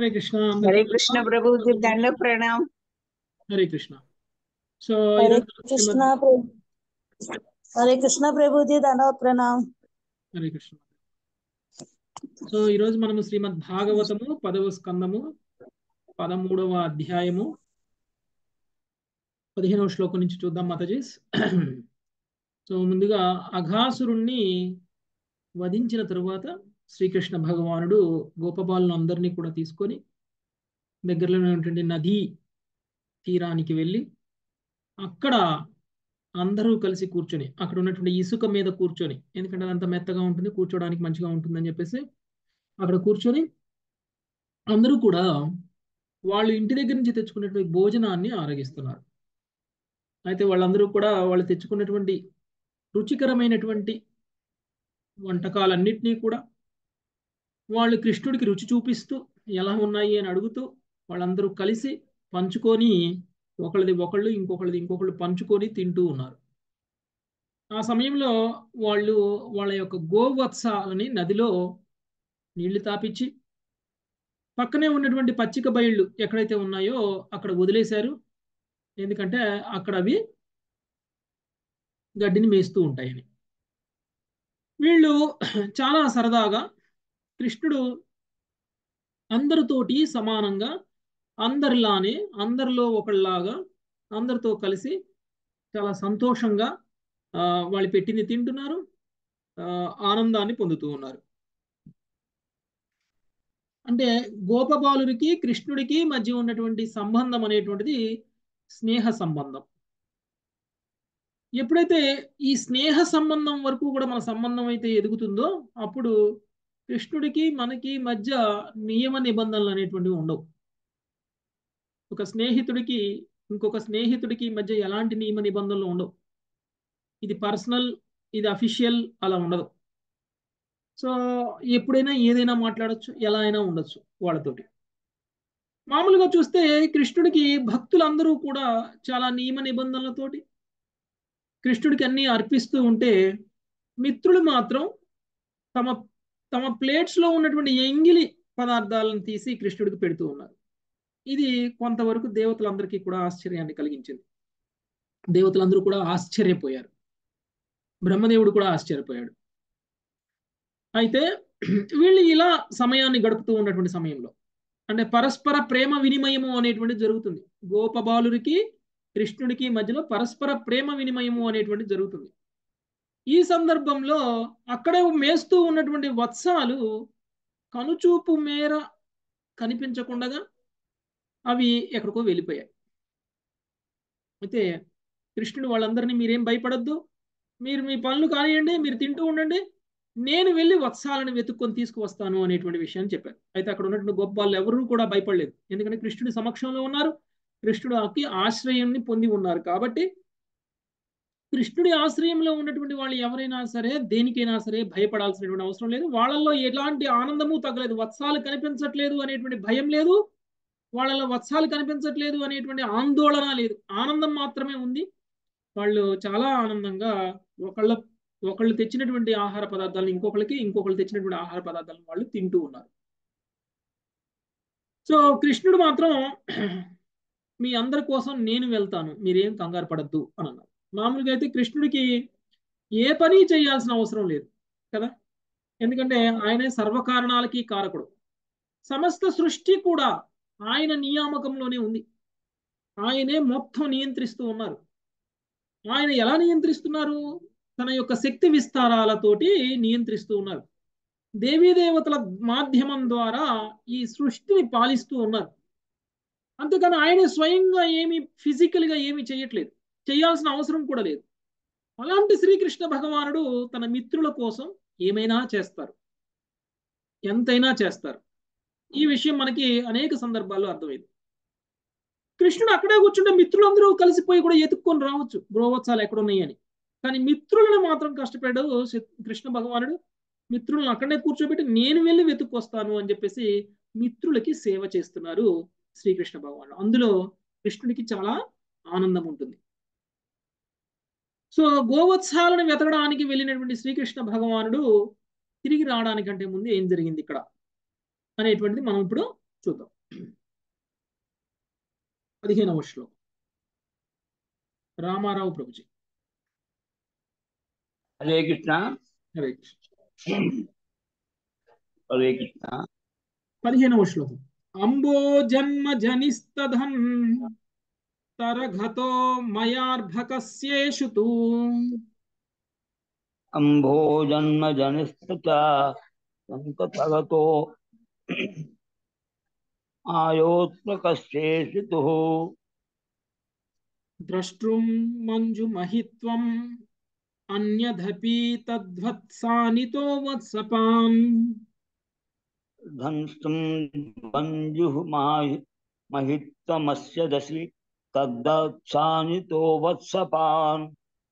हरे कृष्णा हरे अंदरिकी कृष्ण प्रभु जी దండ प्रणाम। हरे कृष्णा సో हरे ఈరోజు శ్రీమద్ कृष्णा प्रभु हरे कृष्णा प्रभु जी दंडवत प्रणाम। హరే కృష్ణ సో ఈరోజు మనము శ్రీమద్ భాగవతము 10వ స్కందము 13వ అధ్యాయము 15వ శ్లోకం నుంచి చూద్దాం మాతాజీస్. సో ముందుగా అఘాసురుణ్ణి వధించిన తరువాత శ్రీకృష్ణ భగవానుడు గోపబాలను అందరినీ కూడా తీసుకొని దగ్గరలో ఉన్నటువంటి నదీ తీరానికి వెళ్ళి అక్కడ అందరూ కలిసి కూర్చొని అక్కడ ఉన్నటువంటి ఇసుక మీద కూర్చొని, ఎందుకంటే అదంతా మెత్తగా ఉంటుంది, కూర్చోడానికి మంచిగా ఉంటుందని చెప్పేసి అక్కడ కూర్చొని అందరూ కూడా వాళ్ళు ఇంటి దగ్గర నుంచి తెచ్చుకున్నటువంటి భోజనాన్ని ఆరగిస్తున్నారు. అయితే వాళ్ళందరూ కూడా వాళ్ళు తెచ్చుకున్నటువంటి రుచికరమైనటువంటి వంటకాలన్నింటినీ కూడా వాళ్ళు కృష్ణుడికి రుచి చూపిస్తూ ఎలా ఉన్నాయి అని అడుగుతూ వాళ్ళందరూ కలిసి పంచుకొని ఒకళ్ళది ఒకళ్ళు ఇంకొకళ్ళు పంచుకొని తింటూ ఉన్నారు. ఆ సమయంలో వాళ్ళు వాళ్ళ యొక్క గోవత్సాలని నదిలో నీళ్లు తాపించి పక్కనే ఉన్నటువంటి పచ్చిక బయళ్ళు ఎక్కడైతే ఉన్నాయో అక్కడ వదిలేశారు. ఎందుకంటే అక్కడ అవి గడ్డిని మేస్తూ ఉంటాయని. వీళ్ళు చాలా సరదాగా కృష్ణుడు అందరితోటి సమానంగా అందరిలానే అందరిలో ఒకళ్ళలాగా అందరితో కలిసి చాలా సంతోషంగా వాళ్ళు పెట్టింది తింటున్నారు, ఆనందాన్ని పొందుతూ ఉన్నారు. అంటే గోపబాలుడికి కృష్ణుడికి మధ్య ఉన్నటువంటి సంబంధం అనేటువంటిది స్నేహ సంబంధం. ఎప్పుడైతే ఈ స్నేహ సంబంధం వరకు కూడా మన సంబంధం అయితే ఎదుగుతుందో అప్పుడు కృష్ణుడికి మనకి మధ్య నియమ నిబంధనలు అనేటువంటివి ఉండవు. ఒక స్నేహితుడికి ఇంకొక స్నేహితుడికి మధ్య ఎలాంటి నియమ నిబంధనలు ఉండవు. ఇది పర్సనల్, ఇది అఫీషియల్, అలా ఉండదు. సో ఎప్పుడైనా ఏదైనా మాట్లాడచ్చు, ఎలా అయినా ఉండొచ్చు వాళ్ళతోటి. మామూలుగా చూస్తే కృష్ణుడికి భక్తులందరూ కూడా చాలా నియమ నిబంధనలతోటి కృష్ణుడికి అన్ని అర్పిస్తూ ఉంటే మిత్రులు మాత్రం తమ తమ ప్లేట్స్ లో ఉన్నటువంటి ఎంగిలి పదార్థాలను తీసి కృష్ణుడికి పెడుతూ ఉన్నారు. ఇది కొంతవరకు దేవతలందరికీ కూడా ఆశ్చర్యాన్ని కలిగించింది. దేవతలందరూ కూడా ఆశ్చర్యపోయారు, బ్రహ్మదేవుడు కూడా ఆశ్చర్యపోయాడు. అయితే వీళ్ళు ఇలా సమయాన్ని గడుపుతూ ఉన్నటువంటి సమయంలో అంటే పరస్పర ప్రేమ వినిమయము అనేటువంటి జరుగుతుంది. గోపబాలుడికి కృష్ణుడికి మధ్యలో పరస్పర ప్రేమ వినిమయము అనేటువంటి జరుగుతుంది. ఈ సందర్భంలో అక్కడే మేస్తూ ఉన్నటువంటి వత్సాలు కనుచూపు మేర కనిపించకుండా అవి ఎక్కడికో వెళ్ళిపోయాయి. అయితే కృష్ణుడు వాళ్ళందరినీ మీరేం భయపడద్దు, మీరు మీ పనులు కానివ్వండి, మీరు తింటూ ఉండండి, నేను వెళ్ళి వత్సాలను వెతుక్కొని తీసుకువస్తాను అనేటువంటి విషయాన్ని చెప్పారు. అయితే అక్కడ ఉన్నటువంటి గోపాలు ఎవరూ కూడా భయపడలేదు, ఎందుకంటే కృష్ణుడి సమక్షంలో ఉన్నారు, కృష్ణుడికి ఆశ్రయాన్ని పొంది ఉన్నారు. కాబట్టి కృష్ణుడి ఆశ్రయంలో ఉన్నటువంటి వాళ్ళు ఎవరైనా సరే దేనికైనా సరే భయపడాల్సినటువంటి అవసరం లేదు. వాళ్ళల్లో ఎలాంటి ఆనందము తగ్గలేదు. వత్సాలు కనిపించట్లేదు అనేటువంటి భయం లేదు, వాళ్ళలో వత్సాలు కనిపించట్లేదు అనేటువంటి ఆందోళన లేదు, ఆనందం మాత్రమే ఉంది. వాళ్ళు చాలా ఆనందంగా ఒకళ్ళు తెచ్చినటువంటి ఆహార పదార్థాలను ఇంకొకళ్ళు తెచ్చినటువంటి ఆహార పదార్థాలను వాళ్ళు తింటూ ఉన్నారు. సో కృష్ణుడు మాత్రం మీ అందరి కోసం నేను వెళ్తాను, మీరేం కంగారు పడద్దు అని అన్నారు. మామూలుగా అయితే కృష్ణుడికి ఏ పని చేయాల్సిన అవసరం లేదు కదా, ఎందుకంటే ఆయనే సర్వకారణాలకి కారకుడు. సమస్త సృష్టి కూడా ఆయన నియామకంలోనే ఉంది. ఆయనే మొత్తం నియంత్రిస్తూ ఉన్నారు. ఆయన ఎలా నియంత్రిస్తున్నారు? తన యొక్క శక్తి విస్తారాలతోటి నియంత్రిస్తూ ఉన్నారు. దేవీదేవతల మాధ్యమం ద్వారా ఈ సృష్టిని పాలిస్తూ ఉన్నారు. అంతేకాని ఆయన స్వయంగా ఫిజికల్గా ఏమి చేయట్లేదు, చేయాల్సిన అవసరం కూడా లేదు. అలాంటి శ్రీకృష్ణ భగవానుడు తన మిత్రుల కోసం ఏమైనా చేస్తారు, ఎంతైనా చేస్తారు. ఈ విషయం మనకి అనేక సందర్భాల్లో అర్థమైంది. కృష్ణుడు అక్కడే కూర్చుంటే మిత్రులందరూ కలిసిపోయి కూడా ఎత్తుక్కొని రావచ్చు గోవత్సాలు ఎక్కడున్నాయని. కానీ మిత్రులను మాత్రం కష్టపడ్డాడు కృష్ణ భగవానుడు. మిత్రులను అక్కడే కూర్చోబెట్టి నేను వెళ్ళి వెతుక్కొస్తాను అని చెప్పేసి మిత్రులకి సేవ చేస్తున్నారు శ్రీకృష్ణ భగవానుడు. అందులో కృష్ణుడికి చాలా ఆనందం ఉంటుంది. సో గోవత్సాలను వెతకడానికి వెళ్ళినటువంటి శ్రీకృష్ణ భగవానుడు తిరిగి రావడానికంటే ముందు ఏం జరిగింది ఇక్కడ అనేటువంటిది మనం ఇప్పుడు చూద్దాం. 15వ శ్లోకం రామారావు ప్రభుజీ. హరే కృష్ణ. హరే కృష్ణ. హరే కృష్ణ. 15వ శ్లోకం. అంబో జన్మ జనిస్తధన్ తరఘతో మయార్భకస్యేషు తు. అంభో జన్మ జనిస్తత సంతతగతో ఆయోత్మకస్యేషు. ద్రష్ట్రుం మంజు మహిత్వం అన్యదపి తద్వత్సానితో వత్సపాన్. ధంస్తం మంజు మహిత్వమస్య దశి తద్దత్సానితో వత్సపాన్.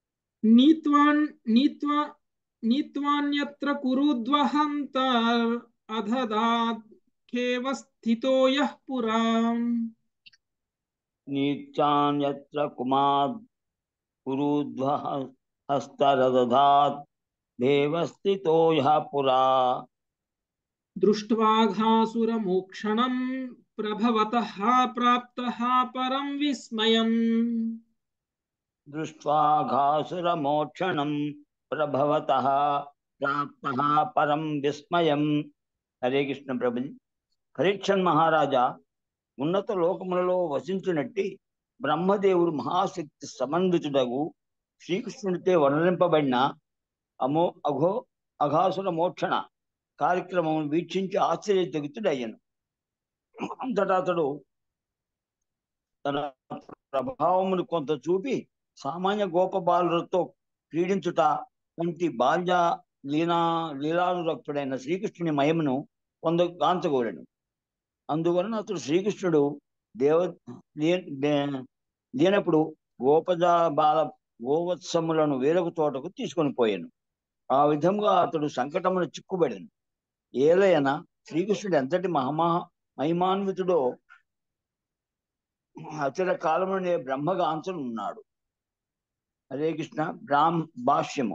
నీత్వాన్యత్ర కురుద్వహంతర్ అధదాఖ్యేవ స్థితో యః పురా. నీచాన్యత్ర కుమాద్ కురుధ్వ హస్తరదధాత్ దేవస్థితో యః పురా. దృష్ట్వాఘాసురమోక్షణం ప్రభవతః ప్రాప్తః పరం విస్మయం. దృష్ట్వాఘాసురమోక్షణం ప్రభవతః ప్రాప్తః పరం విస్మయం. హరే కృష్ణ ప్రభుజీ. పరీక్షణ్ మహారాజా ఉన్నత లోకములలో వసించునట్టి బ్రహ్మదేవుడు మహాశక్తి సమన్వితుడగు శ్రీకృష్ణుడితో వర్ణింపబడిన అఘాసుర మోక్షణ కార్యక్రమం వీక్షించి ఆశ్చర్యచకితుడయ్యను. అంతటా అతడు తన ప్రభావమును కొంత చూపి సామాన్య గోపబాలులతో క్రీడించుట వంటి బాల్య లీలానురక్తుడైన శ్రీకృష్ణుని మహిమను గాంచగోరెను. అందువలన అతడు శ్రీకృష్ణుడు లేనప్పుడు బాల గోవత్సములను వేరొక తోటకు తీసుకొని పోయాను. ఆ విధంగా అతడు సంకటమును చిక్కుబడెను. ఏలయన శ్రీకృష్ణుడు ఎంతటి మహిమాన్వితుడో అచల కాలమునే బ్రహ్మగాంచను ఉన్నాడు. హరే కృష్ణ. భాష్యము.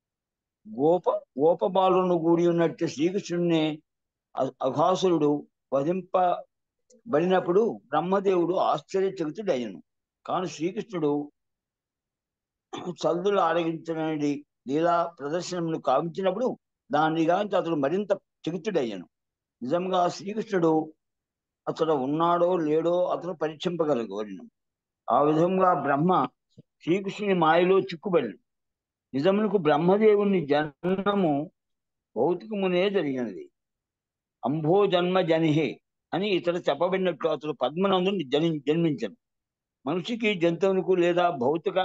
గోపబాలును కూడి ఉన్నట్టు శ్రీకృష్ణుడిని అఘాసురుడు వధింపబడినప్పుడు బ్రహ్మదేవుడు ఆశ్చర్యచకితుడయ్యను. కాను శ్రీకృష్ణుడు చల్దులు ఆరగించని లీలా ప్రదర్శనను కావించినప్పుడు దాన్ని గాంచి అతడు మరింత చకితుడయ్యను. నిజంగా శ్రీకృష్ణుడు అతడు ఉన్నాడో లేడో అతను పరీక్షింపగలగోరిను. ఆ విధంగా బ్రహ్మ శ్రీకృష్ణుని మాయలో చిక్కుబడిను. నిజమునకు బ్రహ్మదేవుని జన్మము భౌతికమునే జరిగినది. అంభో జన్మ జనిహే అని ఇతడు చెప్పబడినట్లు అతడు పద్మనందు జన్మించను. మనిషికి జంతువులకు లేదా భౌతిక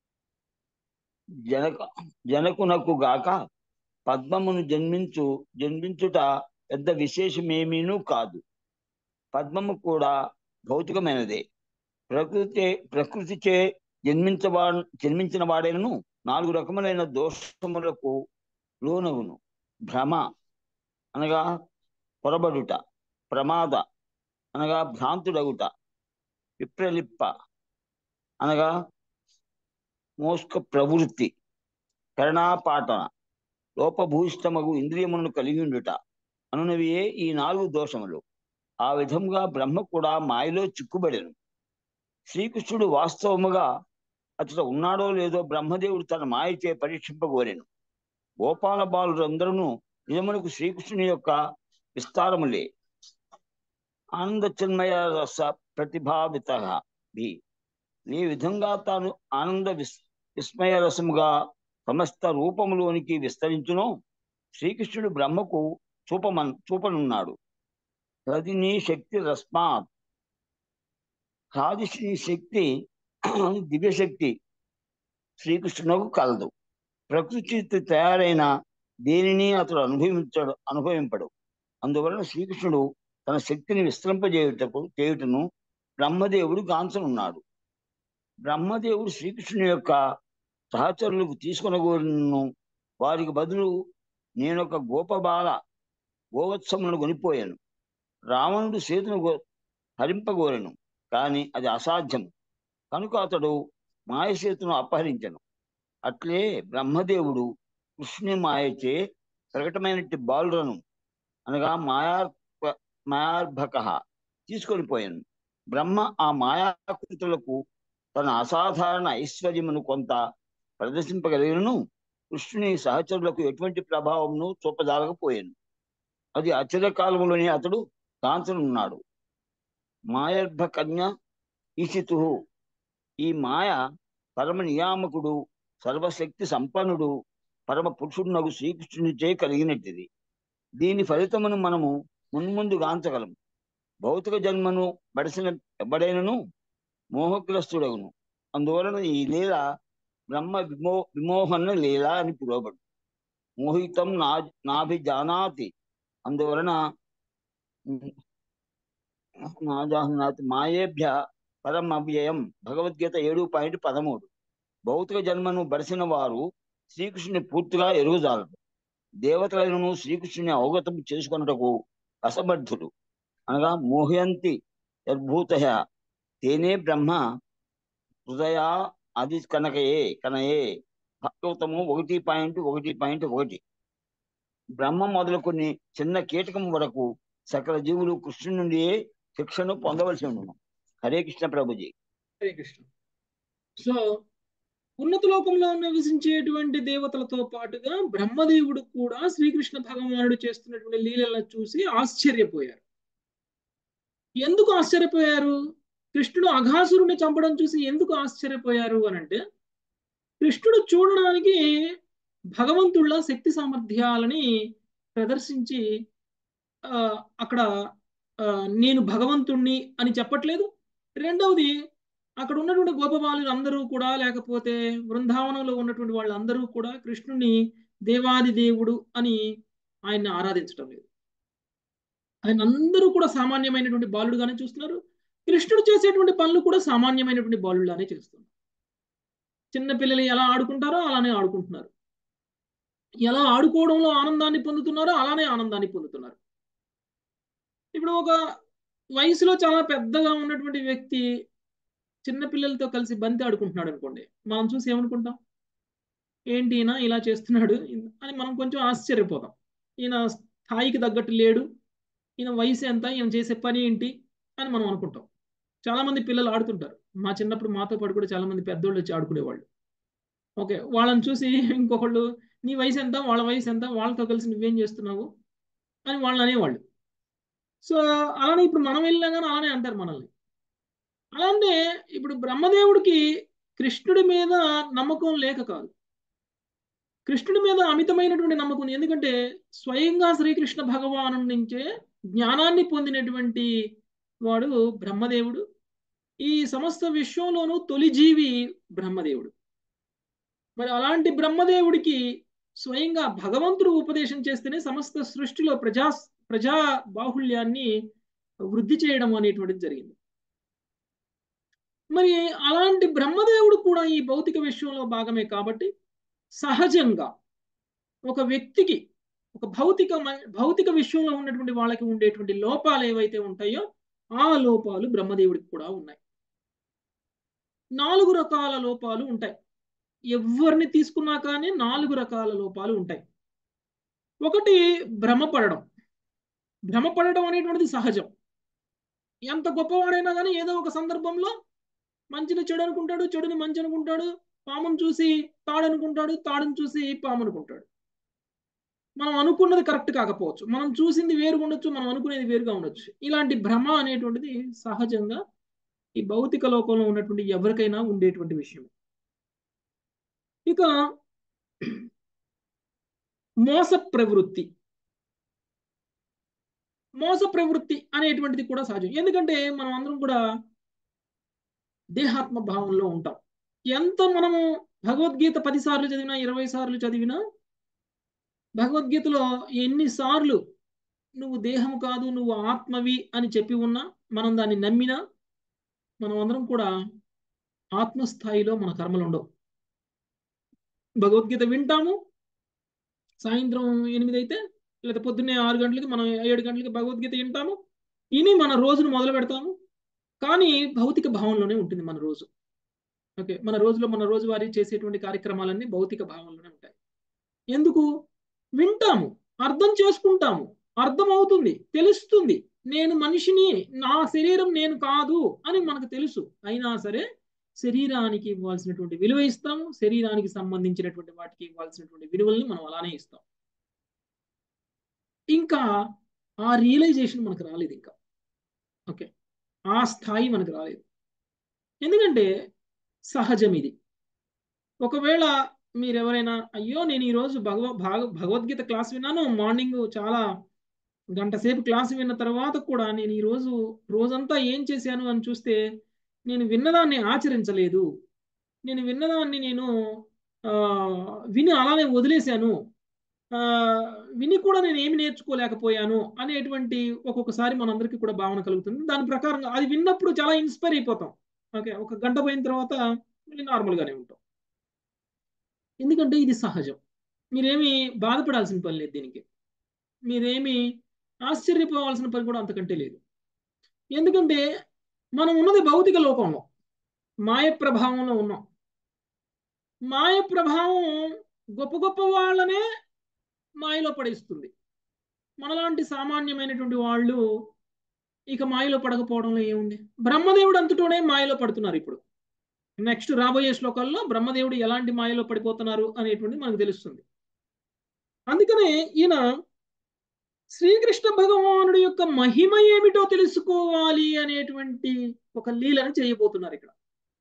జనకునకు గాక పద్మమును జన్మించుట పెద్ద విశేషమేమీనూ కాదు. పద్మము భౌతికమైనదే. ప్రకృతిచే జన్మించిన వాడైనను 4 రకములైన దోషములకు లోనగును. భ్రమ అనగా పొరబడుట, ప్రమాద అనగా భ్రాంతుడగుట, విప్రలిప్ప అనగా మోస్క ప్రవృత్తి, కరణాపాటన లోపభూయిష్టమగు ఇంద్రియములను కలిగి ఉండుట అనునవియే ఈ 4 దోషములు. ఆ విధంగా బ్రహ్మ కూడా మాయలో చిక్కుబడెను. శ్రీకృష్ణుడు వాస్తవముగా అతడు ఉన్నాడో లేదో బ్రహ్మదేవుడు తన మాయచే పరీక్షింపగోరెను. గోపాల బాలురందరూ నిజమునకు శ్రీకృష్ణుని యొక్క విస్తారములే. ఆనంద చిన్మయ రస ప్రతిభావిత. ఈ విధంగా తాను ఆనంద విస్మయ రసముగా సమస్త రూపములోనికి విస్తరించును శ్రీకృష్ణుడు బ్రహ్మకు చూపనున్నాడు. రదిని శక్తి రస్మాత్. సాధిష్ని శక్తి దివ్యశక్తి శ్రీకృష్ణునకు కలదు. ప్రకృతి తయారైన దేనిని అతడు అనుభవింపడు. అందువలన శ్రీకృష్ణుడు తన శక్తిని చేయుటను బ్రహ్మదేవుడు గాంచనున్నాడు. బ్రహ్మదేవుడు శ్రీకృష్ణుని యొక్క సహచరులకు తీసుకొనగోరును. వారికి బదులు నేనొక గోవత్సములను కొనిపోయాను. రావణుడు సీతను హరింపగోరెను, కానీ అది అసాధ్యం కనుక అతడు మాయసేతును అపహరించను. అట్లే బ్రహ్మదేవుడు కృష్ణుని మాయచే ప్రకటమైనట్టి బాలులను అనగా మాయార్భక తీసుకొని పోయాను. బ్రహ్మ ఆ మాయాకృతులకు తన అసాధారణ ఐశ్వర్యమును కొంత ప్రదర్శింపగలిగినను కృష్ణుని సహచరులకు ఎటువంటి ప్రభావమును చూపజాలకపోయాను. అది అచిరకాలంలోనే అతడు కాంచనున్నాడు. మాయర్భ కన్య ఈశితు. ఈ మాయ పరమ నియామకుడు, సర్వశక్తి సంపన్నుడు, పరమ పురుషుడునకు శ్రీకృష్ణునిచే కలిగినట్టిది. దీని ఫలితమును మనము మున్ముందు గాంచగలము. భౌతిక జన్మను బడిసిన ఎవ్వడైనను మోహగ్రస్తుడగును. అందువలన ఈ లీల బ్రహ్మ విమోహన లీల అని పిలువబడు. మోహితం నాభిజానాతి. అందువలన నాజానాతి మాయేభ్య పరమవ్యయం. భగవద్గీత 7.13. భౌతిక జన్మను బడిసిన వారు శ్రీకృష్ణుని పూర్తిగా ఎరుగుజాలరు. దేవతలను శ్రీకృష్ణుని అవగతం చేసుకొనుటకు అసమర్థులు, అనగా మోహయంతి యద్భూత తేనే బ్రహ్మ హృదయ అది కనయే. భాగవతము 1.1.1. బ్రహ్మ మొదలుకొని చిన్న కీటకం వరకు సకల జీవులు కృష్ణుని నుండి శిక్షను పొందవలసి ఉండను. హరే కృష్ణ ప్రభుజీ. హరే కృష్ణ. సో ఉన్నత లోకంలో నివసించేటువంటి దేవతలతో పాటుగా బ్రహ్మదేవుడు కూడా శ్రీకృష్ణ భగవానుడు చేస్తున్నటువంటి లీలలను చూసి ఆశ్చర్యపోయారు. ఎందుకు ఆశ్చర్యపోయారు? కృష్ణుడు అఘాసురుని చంపడం చూసి ఎందుకు ఆశ్చర్యపోయారు అని అంటే, కృష్ణుడు చూడడానికి భగవంతుళ్ళ శక్తి సామర్థ్యాలని ప్రదర్శించి అక్కడ నేను భగవంతుణ్ణి అని చెప్పట్లేదు. రెండవది, అక్కడ ఉన్నటువంటి గోపబాలులు అందరూ కూడా, లేకపోతే బృందావనంలో ఉన్నటువంటి వాళ్ళందరూ కూడా కృష్ణుని దేవాది దేవుడు అని ఆయన్ని ఆరాధించడం లేదు. ఆయన అందరూ కూడా సామాన్యమైనటువంటి బాలుడుగానే చూస్తున్నారు. కృష్ణుడు చేసేటువంటి పనులు కూడా సామాన్యమైనటువంటి బాలుడుగానే చేస్తున్నారు. చిన్నపిల్లలు ఎలా ఆడుకుంటారో అలానే ఆడుకుంటున్నారు. ఎలా ఆడుకోవడంలో ఆనందాన్ని పొందుతున్నారో అలానే ఆనందాన్ని పొందుతున్నారు. ఇప్పుడు ఒక వయసులో చాలా పెద్దగా ఉన్నటువంటి వ్యక్తి చిన్నపిల్లలతో కలిసి బంతి ఆడుకుంటున్నాడు అనుకోండి, మనం చూసి ఏమనుకుంటాం? ఏంటి ఈయన ఇలా చేస్తున్నాడు అని మనం కొంచెం ఆశ్చర్యపోతాం. ఈయన స్థాయికి తగ్గట్టు లేడు, ఈయన వయసు ఎంత, ఈయన చేసే పని ఏంటి అని మనం అనుకుంటాం. చాలా మంది పిల్లలు ఆడుతుంటారు. మా చిన్నప్పుడు మాతో పాటు కూడా చాలా మంది పెద్దోళ్ళు వచ్చి ఆడుకునేవాళ్ళు. ఓకే, వాళ్ళని చూసి ఇంకొకళ్ళు నీ వయసు ఎంత, వాళ్ళ వయసు ఎంత, వాళ్ళతో కలిసి నువ్వేం చేస్తున్నావు అని వాళ్ళు అనేవాళ్ళు. సో అలానే ఇప్పుడు మనం వెళ్ళినా కానీ అలానే అంటారు మనల్ని. అలానే ఇప్పుడు బ్రహ్మదేవుడికి కృష్ణుడి మీద నమ్మకం లేక కాదు, కృష్ణుడి మీద అమితమైనటువంటి నమ్మకం. ఎందుకంటే స్వయంగా శ్రీకృష్ణ భగవాను నుంచే జ్ఞానాన్ని పొందినటువంటి వాడు బ్రహ్మదేవుడు. ఈ సమస్త విశ్వంలోనూ తొలి జీవి బ్రహ్మదేవుడు. మరి అలాంటి బ్రహ్మదేవుడికి స్వయంగా భగవంతుడు ఉపదేశం చేస్తేనే సమస్త సృష్టిలో ప్రజా బాహుళ్యాన్ని వృద్ధి చేయడం అనేటువంటిది జరిగింది. మరి అలాంటి బ్రహ్మదేవుడు కూడా ఈ భౌతిక విశ్వంలో భాగమే కాబట్టి సహజంగా ఒక వ్యక్తికి ఒక భౌతిక విశ్వంలో ఉన్నటువంటి వాళ్ళకి ఉండేటువంటి లోపాలు ఏవైతే ఉంటాయో ఆ లోపాలు బ్రహ్మదేవుడికి కూడా ఉన్నాయి. 4 రకాల లోపాలు ఉంటాయి. ఎవరిని తీసుకున్నా కానీ 4 రకాల లోపాలు ఉంటాయి. ఒకటి, భ్రమపడడం అనేటువంటిది సహజం. ఎంత గొప్పవాడైనా కానీ ఏదో ఒక సందర్భంలో మంచిని చెడు అనుకుంటాడు, చెడుని మంచి అనుకుంటాడు, పామును చూసి తాడు అనుకుంటాడు, తాడును చూసి పాము అనుకుంటాడు. మనం అనుకున్నది కరెక్ట్ కాకపోవచ్చు, మనం చూసింది వేరుగా ఉండొచ్చు, మనం అనుకునేది వేరుగా ఉండొచ్చు. ఇలాంటి భ్రమ అనేటువంటిది సహజంగా ఈ భౌతిక లోకంలో ఉన్నటువంటి ఎవరికైనా ఉండేటువంటి విషయం. ఇక మోస ప్రవృత్తి అనేటువంటిది కూడా సహజం. ఎందుకంటే మనం అందరం కూడా దేహాత్మ భావంలో ఉంటాం. ఎంత మనము భగవద్గీత 10 సార్లు చదివినా, 20 సార్లు చదివినా, భగవద్గీతలో ఎన్నిసార్లు నువ్వు దేహం కాదు నువ్వు ఆత్మవి అని చెప్పి ఉన్నా, మనం దాన్ని నమ్మినా, మనం అందరం కూడా ఆత్మస్థాయిలో మన కర్మలు ఉండవు. భగవద్గీత వింటాము, సాయంత్రం 8 అయితే లేదా పొద్దున్నే 6 గంటలకి, మనం 7 గంటలకి భగవద్గీత వింటాము, ఇని మన రోజును మొదలు పెడతాము. కానీ భౌతిక భావంలోనే ఉంటుంది మన రోజు. ఓకే, మన రోజువారీ చేసేటువంటి కార్యక్రమాలన్నీ భౌతిక భావంలోనే ఉంటాయి. ఎందుకు? వింటాము, అర్థం చేసుకుంటాము, అర్థం అవుతుంది, తెలుస్తుంది, నేను మనిషిని, నా శరీరం నేను కాదు అని మనకు తెలుసు. అయినా సరే శరీరానికి ఇవ్వాల్సినటువంటి విలువ ఇస్తాము, శరీరానికి సంబంధించినటువంటి వాటికి ఇవ్వాల్సినటువంటి విలువల్ని మనం అలానే ఇస్తాం. ఇంకా ఆ రియలైజేషన్ మనకు రాలేదు ఇంకా. ఓకే, ఆ స్థాయి మనకు రాలేదు. ఎందుకంటే సహజం ఇది. ఒకవేళ మీరు ఎవరైనా అయ్యో నేను ఈరోజు భగవద్గీత క్లాస్ విన్నాను, మార్నింగ్ చాలా గంట సేపు క్లాస్ విన్న తర్వాత కూడా నేను ఈరోజు రోజంతా ఏం చేశాను అని చూస్తే నేను విన్నదాన్ని ఆచరించలేదు, నేను విన్నదాన్ని నేను విని అలానే వదిలేశాను, విని కూడా నేను ఏమి నేర్చుకోలేకపోయాను అనేటువంటి ఒక్కొక్కసారి మనందరికీ కూడా భావన కలుగుతుంది. దాని ప్రకారంగా అది విన్నప్పుడు చాలా ఇన్స్పైర్ అయిపోతాం. ఓకే, ఒక గంట పోయిన తర్వాత మళ్ళీ నార్మల్గానే ఉంటాం. ఎందుకంటే ఇది సహజం. మీరేమి బాధపడాల్సిన పని లేదు దీనికి, మీరేమి ఆశ్చర్యపోవాల్సిన పని కూడా అంతకంటే లేదు. ఎందుకంటే మనం ఉన్నది భౌతిక లోకంలో, మాయ ప్రభావంలో ఉన్నాం. మాయ ప్రభావం గొప్ప గొప్ప వాళ్ళనే మాయలో పడేస్తుంది. మనలాంటి సామాన్యమైనటువంటి వాళ్ళు ఇక మాయలో పడకపోవడంలో ఏముంది? బ్రహ్మదేవుడు అంతటోనే మాయలో పడుతున్నారు. ఇప్పుడు నెక్స్ట్ రాబోయే శ్లోకాల్లో బ్రహ్మదేవుడు ఎలాంటి మాయలో పడిపోతున్నారు అనేటువంటిది మనకు తెలుస్తుంది. అందుకనే ఈయన శ్రీకృష్ణ భగవానుడి యొక్క మహిమ ఏమిటో తెలుసుకోవాలి అనేటువంటి ఒక లీలను చేయబోతున్నారు ఇక్కడ.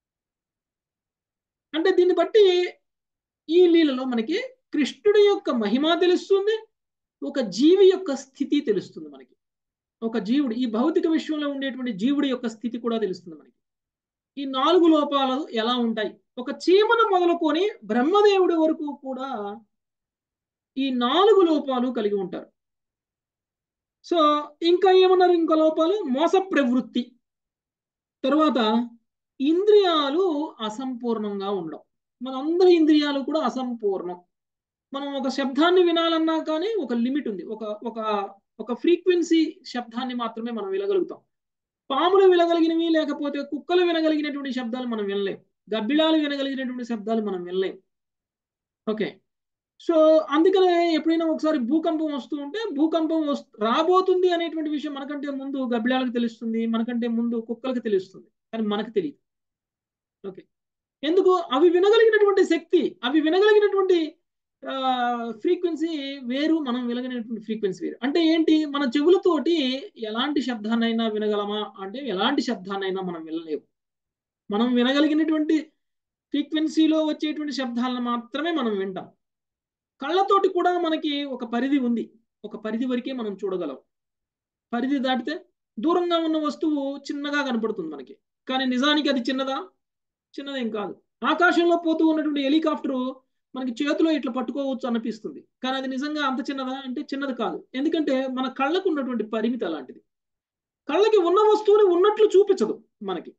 అంటే దీన్ని బట్టి ఈ లీలలో మనకి కృష్ణుడి యొక్క మహిమ తెలుస్తుంది, ఒక జీవి యొక్క స్థితి తెలుస్తుంది మనకి. ఒక జీవుడు, ఈ భౌతిక విశ్వంలో ఉండేటువంటి జీవుడి యొక్క స్థితి కూడా తెలుస్తుంది మనకి. ఈ 4 లోపాలు ఎలా ఉంటాయి, ఒక చీమను మొదలుకొని బ్రహ్మదేవుడి వరకు కూడా ఈ 4 లోపాలు కలిగి ఉంటారు. సో ఇంకా ఏమన్నారు? ఇంకో లోపాలు మోస ప్రవృత్తి, తర్వాత ఇంద్రియాలు అసంపూర్ణంగా ఉండడం. మనందరి ఇంద్రియాలు కూడా అసంపూర్ణం. మనం ఒక శబ్దాన్ని వినాలన్నా కానీ ఒక లిమిట్ ఉంది, ఒక ఒక ఒక ఫ్రీక్వెన్సీ శబ్దాన్ని మాత్రమే మనం వినగలుగుతాం. పాములు వినగలిగినవి, లేకపోతే కుక్కలు వినగలిగినటువంటి శబ్దాలు మనం వినలేం, గబ్బిలాలు వినగలిగినటువంటి శబ్దాలు మనం వినలేం. ఓకే, సో అందుకనే ఎప్పుడైనా ఒకసారి భూకంపం వస్తూ ఉంటే భూకంపం రాబోతుంది అనేటువంటి విషయం మనకంటే ముందు గబ్బిలాలకు తెలుస్తుంది, మనకంటే ముందు కుక్కలకు తెలుస్తుంది, కానీ మనకు తెలియదు. ఓకే, ఎందుకు? అవి వినగలిగినటువంటి శక్తి, అవి వినగలిగినటువంటి ఫ్రీక్వెన్సీ వేరు, మనం వినగలిగినటువంటి ఫ్రీక్వెన్సీ వేరు. అంటే ఏంటి? మన చెవులతోటి ఎలాంటి శబ్దాన్నైనా వినగలమా అంటే ఎలాంటి శబ్దాన్నైనా మనం వినలేము. మనం వినగలిగినటువంటి ఫ్రీక్వెన్సీలో వచ్చేటువంటి శబ్దాలను మాత్రమే మనం వింటాం. కళ్ళతోటి కూడా మనకి ఒక పరిధి ఉంది, ఒక పరిధి వరకే మనం చూడగలం. పరిధి దాటితే దూరంగా ఉన్న వస్తువు చిన్నగా కనపడుతుంది మనకి, కానీ నిజానికి అది చిన్నదా? చిన్నదేం కాదు. ఆకాశంలో పోతూ ఉన్నటువంటి హెలికాప్టరు మనకి చేతిలో ఇట్లా పట్టుకోవచ్చు అనిపిస్తుంది, కానీ అది నిజంగా అంత చిన్నదా అంటే చిన్నది కాదు. ఎందుకంటే మన కళ్ళకు ఉన్నటువంటి పరిమితి అలాంటిది. కళ్ళకి ఉన్న వస్తువుని ఉన్నట్లు చూపించదు మనకి.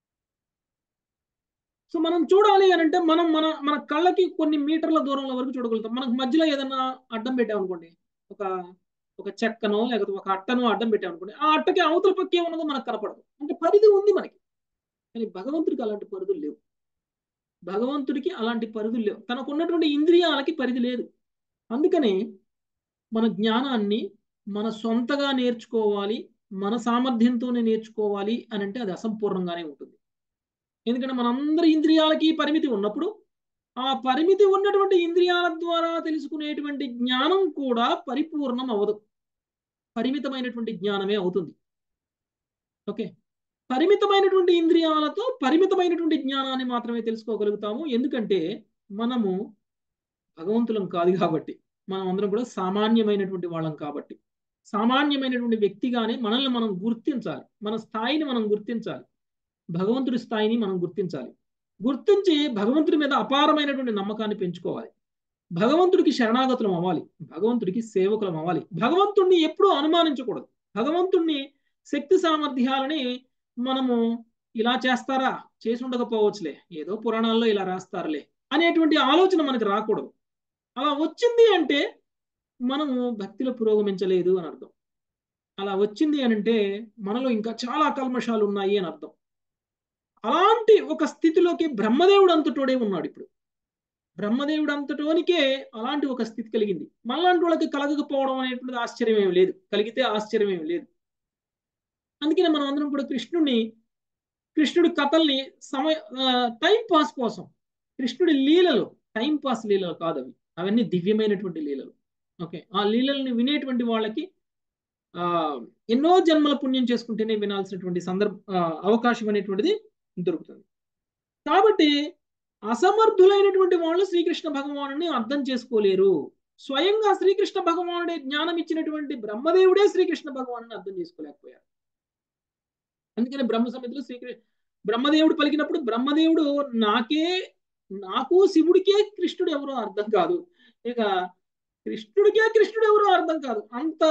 సో మనం చూడాలి అని అంటే మనం మన మన కళ్ళకి కొన్ని మీటర్ల దూరంలో వరకు చూడగలుగుతాం. మనకు మధ్యలో ఏదన్నా అడ్డం పెట్టామనుకోండి, ఒక ఒక చెక్కనో లేకపోతే ఒక అట్టనో అడ్డం పెట్టామనుకోండి, ఆ అట్టకి అవతల పక్క ఏమున్నదో మనకు కనపడదు. అంటే పరిధి ఉంది మనకి, కానీ భగవంతుడికి అలాంటి పరిధులు లేవు. భగవంతుడికి అలాంటి పరిధులు లేవు, తనకున్నటువంటి ఇంద్రియాలకి పరిధి లేదు. అందుకనే మన జ్ఞానాన్ని మన సొంతగా నేర్చుకోవాలి, మన సామర్థ్యంతోనే నేర్చుకోవాలి అని అంటే అది అసంపూర్ణంగానే ఉంటుంది. ఎందుకంటే మనందరి ఇంద్రియాలకి పరిమితి ఉన్నప్పుడు ఆ పరిమితి ఉన్నటువంటి ఇంద్రియాల ద్వారా తెలుసుకునేటువంటి జ్ఞానం కూడా పరిపూర్ణం అవ్వదు, పరిమితమైనటువంటి జ్ఞానమే అవుతుంది. ఓకే, పరిమితమైనటువంటి ఇంద్రియాలతో పరిమితమైనటువంటి జ్ఞానాన్ని మాత్రమే తెలుసుకోగలుగుతాము. ఎందుకంటే మనము భగవంతులం కాదు కాబట్టి, మనం అందరం కూడా సామాన్యమైనటువంటి వాళ్ళం కాబట్టి, సామాన్యమైనటువంటి వ్యక్తిగానే మనల్ని మనం గుర్తించాలి, మన స్థాయిని మనం గుర్తించాలి, భగవంతుడి స్థాయిని మనం గుర్తించాలి. గుర్తించి భగవంతుడి మీద అపారమైనటువంటి నమ్మకాన్ని పెంచుకోవాలి, భగవంతుడికి శరణాగతులం అవ్వాలి, భగవంతుడికి సేవకులం అవ్వాలి. భగవంతుడిని ఎప్పుడూ అనుమానించకూడదు. భగవంతుడిని శక్తి సామర్థ్యాలని మనము ఇలా చేస్తారా, చేసి ఉండకపోవచ్చులే, ఏదో పురాణాల్లో ఇలా రాస్తారులే అనేటువంటి ఆలోచన మనకు రాకూడదు. అలా వచ్చింది అంటే మనము భక్తిలో పురోగమించలేదు అని అర్థం. అలా వచ్చింది అని అంటే మనలో ఇంకా చాలా కల్మషాలు ఉన్నాయి అని అర్థం. అలాంటి ఒక స్థితిలోకి బ్రహ్మదేవుడు అంతటోడే ఉన్నాడు. ఇప్పుడు బ్రహ్మదేవుడు అంతటోనికే అలాంటి ఒక స్థితి కలిగింది. మనలాంటి వాళ్ళకి కలగకపోవడం అనేటువంటిది ఆశ్చర్యం ఏమి లేదు, కలిగితే ఆశ్చర్యం ఏమి లేదు. అందుకనే మనం అందరం కూడా కృష్ణుడి కథల్ని టైం పాస్ కోసం, కృష్ణుడి లీలలు టైం పాస్ లీలలు కాదు అవి, అవన్నీ దివ్యమైనటువంటి లీలలు. ఓకే, ఆ లీలల్ని వినేటువంటి వాళ్ళకి ఆ ఎన్నో జన్మల పుణ్యం చేసుకుంటేనే వినాల్సినటువంటి అవకాశం అనేటువంటిది దొరుకుతుంది. కాబట్టి అసమర్థులైనటువంటి వాళ్ళు శ్రీకృష్ణ భగవానుని అర్థం చేసుకోలేరు. స్వయంగా శ్రీకృష్ణ భగవానుడే జ్ఞానం ఇచ్చినటువంటి బ్రహ్మదేవుడే శ్రీకృష్ణ భగవాను అర్థం చేసుకోలేకపోయారు. అందుకని బ్రహ్మ సమితిలో బ్రహ్మదేవుడు పలికినప్పుడు బ్రహ్మదేవుడు నాకు శివుడికే కృష్ణుడు ఎవరో అర్థం కాదు, ఇక కృష్ణుడికే కృష్ణుడు ఎవరో అర్థం కాదు. అంత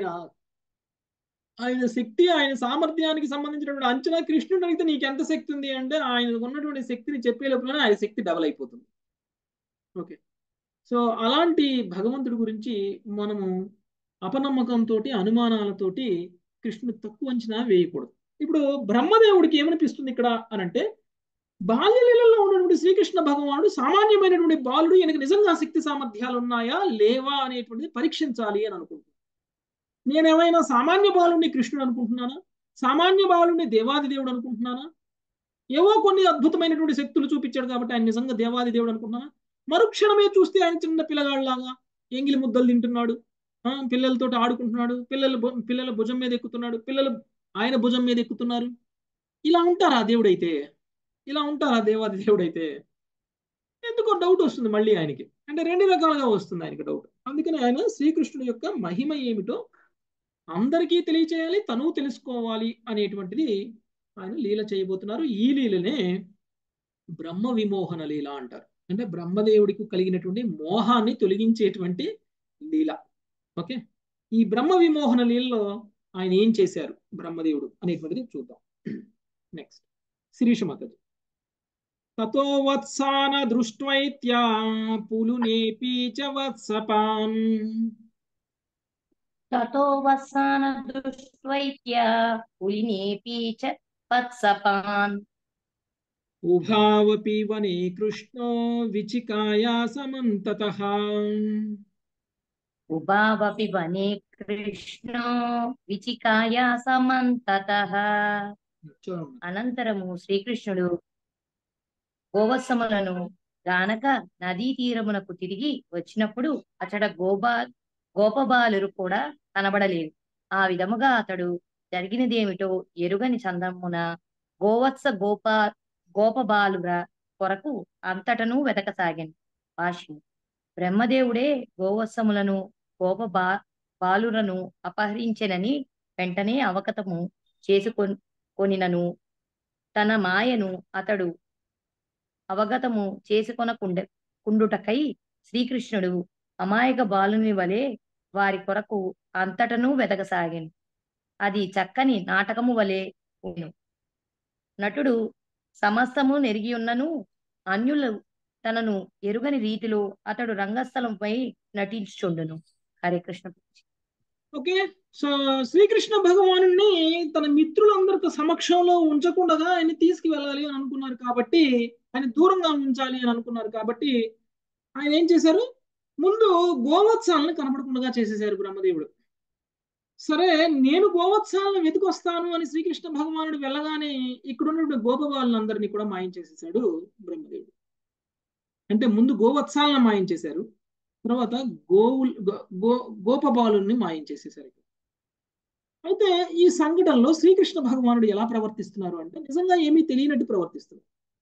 ఆయన శక్తి, ఆయన సామర్థ్యానికి సంబంధించినటువంటి అంచనా కృష్ణుడు అడిగితే నీకు ఎంత శక్తి ఉంది అంటే ఆయనకు ఉన్నటువంటి శక్తిని చెప్పే లోపలనే ఆయన శక్తి డబల్ అయిపోతుంది. ఓకే, సో అలాంటి భగవంతుడి గురించి మనము అపనమ్మకంతో అనుమానాలతోటి కృష్ణుడు తక్కువ అంచనా వేయకూడదు. ఇప్పుడు బ్రహ్మదేవుడికి ఏమనిపిస్తుంది ఇక్కడ అనంటే, బాల్యలీలలో ఉన్నటువంటి శ్రీకృష్ణ భగవానుడు సామాన్యమైనటువంటి బాలుడు, ఈయనకు నిజంగా శక్తి సామర్థ్యాలు ఉన్నాయా లేవా అనేటువంటిది పరీక్షించాలి అని అనుకుంటున్నాను. నేనేమైనా సామాన్య బాలుడిని కృష్ణుడు అనుకుంటున్నానా? సామాన్య బాలుడిని దేవాది దేవుడు అనుకుంటున్నానా? ఏవో కొన్ని అద్భుతమైనటువంటి శక్తులు చూపించాడు కాబట్టి ఆయన నిజంగా దేవాది దేవుడు అనుకుంటున్నానా? మరుక్షణమే చూస్తే ఆయన చిన్న పిల్లగాళ్ళలాగా ఎంగిలి ముద్దలు తింటున్నాడు, పిల్లలతో ఆడుకుంటున్నాడు, పిల్లల భుజం మీద ఎక్కుతున్నాడు, పిల్లలు ఆయన భుజం మీద ఎక్కుతున్నారు. ఇలా ఉంటారా దేవుడైతే? ఇలా ఉంటారా దేవాది దేవుడైతే? ఎందుకో డౌట్ వస్తుంది మళ్ళీ ఆయనకి. అంటే రెండు రకాలుగా వస్తుంది ఆయనకి డౌట్. అందుకని ఆయన శ్రీకృష్ణుడి యొక్క మహిమ ఏమిటో అందరికీ తెలియచేయాలి, తను తెలుసుకోవాలి అనేటువంటిది ఆయన లీల చేయబోతున్నారు. ఈ లీలనే బ్రహ్మ విమోహన లీల అంటారు. అంటే బ్రహ్మదేవుడికి కలిగినటువంటి మోహాన్ని తొలగించేటువంటి లీల. ఓకే, ఈ బ్రహ్మ విమోహన లీలలో ఆయన ఏం చేశారు బ్రహ్మదేవుడు అనేటువంటిది చూద్దాం. నెక్స్ట్ శిరీష మాతాజీ. తతో వత్సాన దృష్ట్వైత్యా పులునేపి చ వత్సపాన్. తతో వత్సాన దృష్ట్వైత్యా పులినేపి చ వత్సపాన్. ఉభావపి వనే కృష్ణో విచికాయా సమంతతః. ఉభావపి వనే కృష్ణో విచికాయా సమంతతః. అనంతరము శ్రీకృష్ణుడు గోవత్సములను గానక నదీ తీరమునకు తిరిగి వచ్చినప్పుడు అతడ గోపబాలురు కూడా కనబడలేదు. ఆ విధముగా అతడు జరిగినదేమిటో ఎరుగని చందమున గోవత్స గోపబాలుర కొరకు అంతటను వెతకసాగాను. భాష్యం. బ్రహ్మదేవుడే గోవత్సములను బాలురను అపహరించెనని వెంటనే అవగతము చేసుకొనినను తన మాయను అతడు అవగతము చేసుకొనకుండుటకై శ్రీకృష్ణుడు అమాయక బాలుని వలె వారి కొరకు అంతటను వెతకసాగాను. అది చక్కని నాటకము వలె ఉన్ను. నటుడు సమస్తము నెరిగి ఉన్నను అన్యులు తనను ఎరుగని రీతిలో అతడు రంగస్థలంపై నటించుచుండును. హరే కృష్ణ. ఓకే, సో శ్రీకృష్ణ భగవాను తన మిత్రులందరితో సమక్షంలో ఉంచకుండా ఆయన తీసుకువెళ్ళాలి అని అనుకున్నారు కాబట్టి, ఆయన దూరంగా ఉంచాలి అని అనుకున్నారు కాబట్టి ఆయన ఏం చేశారు, ముందు గోవత్సాలను కనపడకుండా చేసేశారు బ్రహ్మదేవుడు. సరే, నేను గోవత్సాలను వెతికొస్తాను అని శ్రీకృష్ణ భగవానుడు వెళ్ళగానే ఇక్కడున్నటువంటి గోపబాలందరినీ కూడా మాయం చేసేసాడు బ్రహ్మదేవుడు. అంటే ముందు గోవత్సాలను మాయం చేశారు, తర్వాత గోపబాలుని మాయం చేసేసారు. అయితే ఈ సంఘటనలో శ్రీకృష్ణ భగవానుడు ఎలా ప్రవర్తిస్తున్నారు అంటే నిజంగా ఏమీ తెలియనట్టు ప్రవర్తిస్తున్నారు.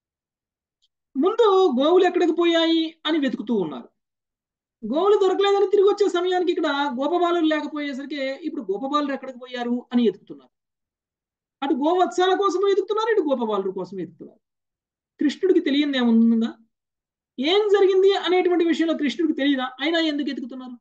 ముందు గోవులు ఎక్కడికి పోయాయి అని వెతుకుతూ ఉన్నారు. గోవులు దొరకలేదని తిరిగి వచ్చే సమయానికి ఇక్కడ గోపబాలులు లేకపోయేసరికి ఇప్పుడు గోపబాలులు ఎక్కడికి పోయారు అని వెతుకుతున్నారు. అటు గోవత్సాల కోసం వెతుకుతున్నారు, ఇటు గోపబాలుల కోసం వెతుకుతున్నారు. కృష్ణుడికి తెలియని ఏముందా? ఏం జరిగింది అనేటువంటి విషయంలో కృష్ణుడికి తెలియదా? అయినా ఎందుకు ఎతుకుతున్నారు?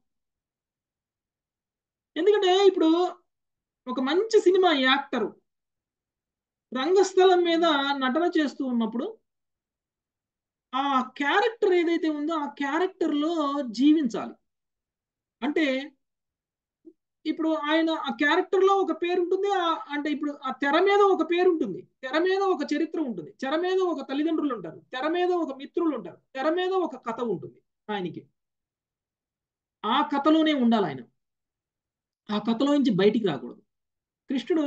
ఎందుకంటే ఇప్పుడు ఒక మంచి సినిమా యాక్టరు రంగస్థలం మీద నటన చేస్తూ ఉన్నప్పుడు ఆ క్యారెక్టర్ ఏదైతే ఉందో ఆ క్యారెక్టర్లో జీవించాలి. అంటే ఇప్పుడు ఆయన ఆ క్యారెక్టర్లో ఒక పేరు ఉంటుంది, అంటే ఇప్పుడు ఆ తెర మీద ఒక పేరు ఉంటుంది, తెర మీద ఒక చరిత్ర ఉంటుంది, తెర మీద ఒక తల్లిదండ్రులు ఉంటారు, తెర మీద ఒక మిత్రులు ఉంటారు, తెర మీద ఒక కథ ఉంటుంది. ఆయనకి ఆ కథలోనే ఉండాలి ఆయన, ఆ కథలో నుంచి బయటికి రాకూడదు. కృష్ణుడు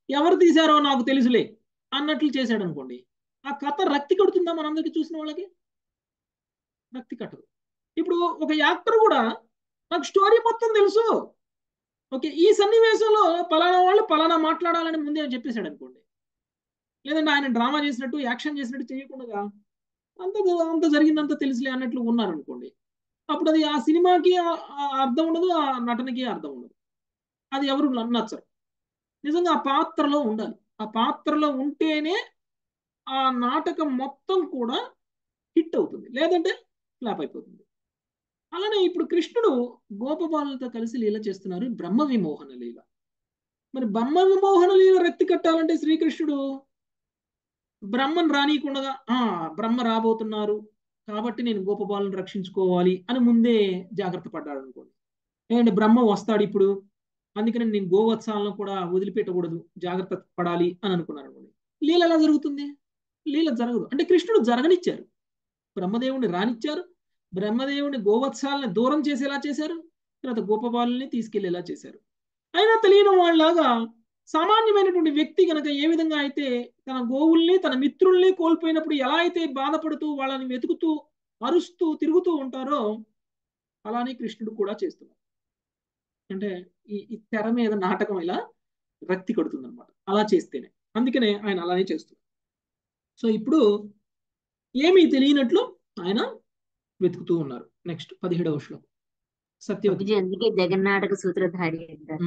ఎవరు తీశారో నాకు తెలుసులే అన్నట్లు చేశాడు అనుకోండి, ఆ కథ రక్తి కడుతుందా మనందరికీ చూసిన వాళ్ళకి? రక్తి కట్టదు. ఇప్పుడు ఒక యాక్టర్ కూడా నాకు స్టోరీ మొత్తం తెలుసు, ఓకే ఈ సన్నివేశంలో పలానా వాళ్ళు పలానా మాట్లాడాలని ముందే చెప్పేశాడు అనుకోండి, లేదంటే ఆయన డ్రామా చేసినట్టు యాక్షన్ చేసినట్టు చేయకుండా అంత అంత జరిగిందంతా తెలుసులే అన్నట్లు ఉన్నారు అనుకోండి, అప్పుడు అది ఆ సినిమాకి అర్థం ఉండదు, ఆ నటనకి అర్థం ఉండదు, అది ఎవరు నచ్చరు. నిజంగా ఆ పాత్రలో ఉండాలి, ఆ పాత్రలో ఉంటేనే ఆ నాటకం మొత్తం కూడా హిట్ అవుతుంది, లేదంటే ఫ్లాప్ అయిపోతుంది. అలానే ఇప్పుడు కృష్ణుడు గోపబాలులతో కలిసి లీల చేస్తున్నారు, బ్రహ్మ విమోహన లీల. మరి బ్రహ్మ విమోహన లీల రక్తి కట్టాలంటే శ్రీకృష్ణుడు బ్రహ్మను రానియకుండా బ్రహ్మ రాబోతున్నారు కాబట్టి నేను గోపబాలను రక్షించుకోవాలి అని ముందే జాగ్రత్త పడ్డాడు అనుకోండి. ఏంటంటే బ్రహ్మ వస్తాడు ఇప్పుడు, అందుకని నేను గోవత్సాలను కూడా వదిలిపెట్టకూడదు, జాగ్రత్త పడాలి అని అనుకున్నారు అనుకోండి. లీల ఎలా జరుగుతుంది? లీల జరగదు. అంటే కృష్ణుడు జరగనిచ్చారు, బ్రహ్మదేవుని రానిచ్చారు, బ్రహ్మదేవుని గోవత్సాలని దూరం చేసేలా చేశారు, తర్వాత గోపబాలని తీసుకెళ్లేలా చేశారు. అయినా తెలియని వాళ్ళలాగా సామాన్యమైనటువంటి వ్యక్తి కనుక ఏ విధంగా అయితే తన గోవుల్ని తన మిత్రుల్ని కోల్పోయినప్పుడు ఎలా అయితే బాధపడుతూ వాళ్ళని వెతుకుతూ అరుస్తూ తిరుగుతూ ఉంటారో అలానే కృష్ణుడు కూడా చేస్తున్నారు. అంటే ఈ తెర మీద నాటకం ఇలా రక్తి కడుతుంది అనమాట, అలా చేస్తేనే. అందుకనే ఆయన అలానే చేస్తున్నారు. సో ఇప్పుడు ఏమీ తెలియనట్లు ఆయన వెతుకుతూ ఉన్నారు. నెక్స్ట్ 17వ శ్లోకం సత్యవతి. అందుకే జగన్నాటక సూత్రధారి అంటారు.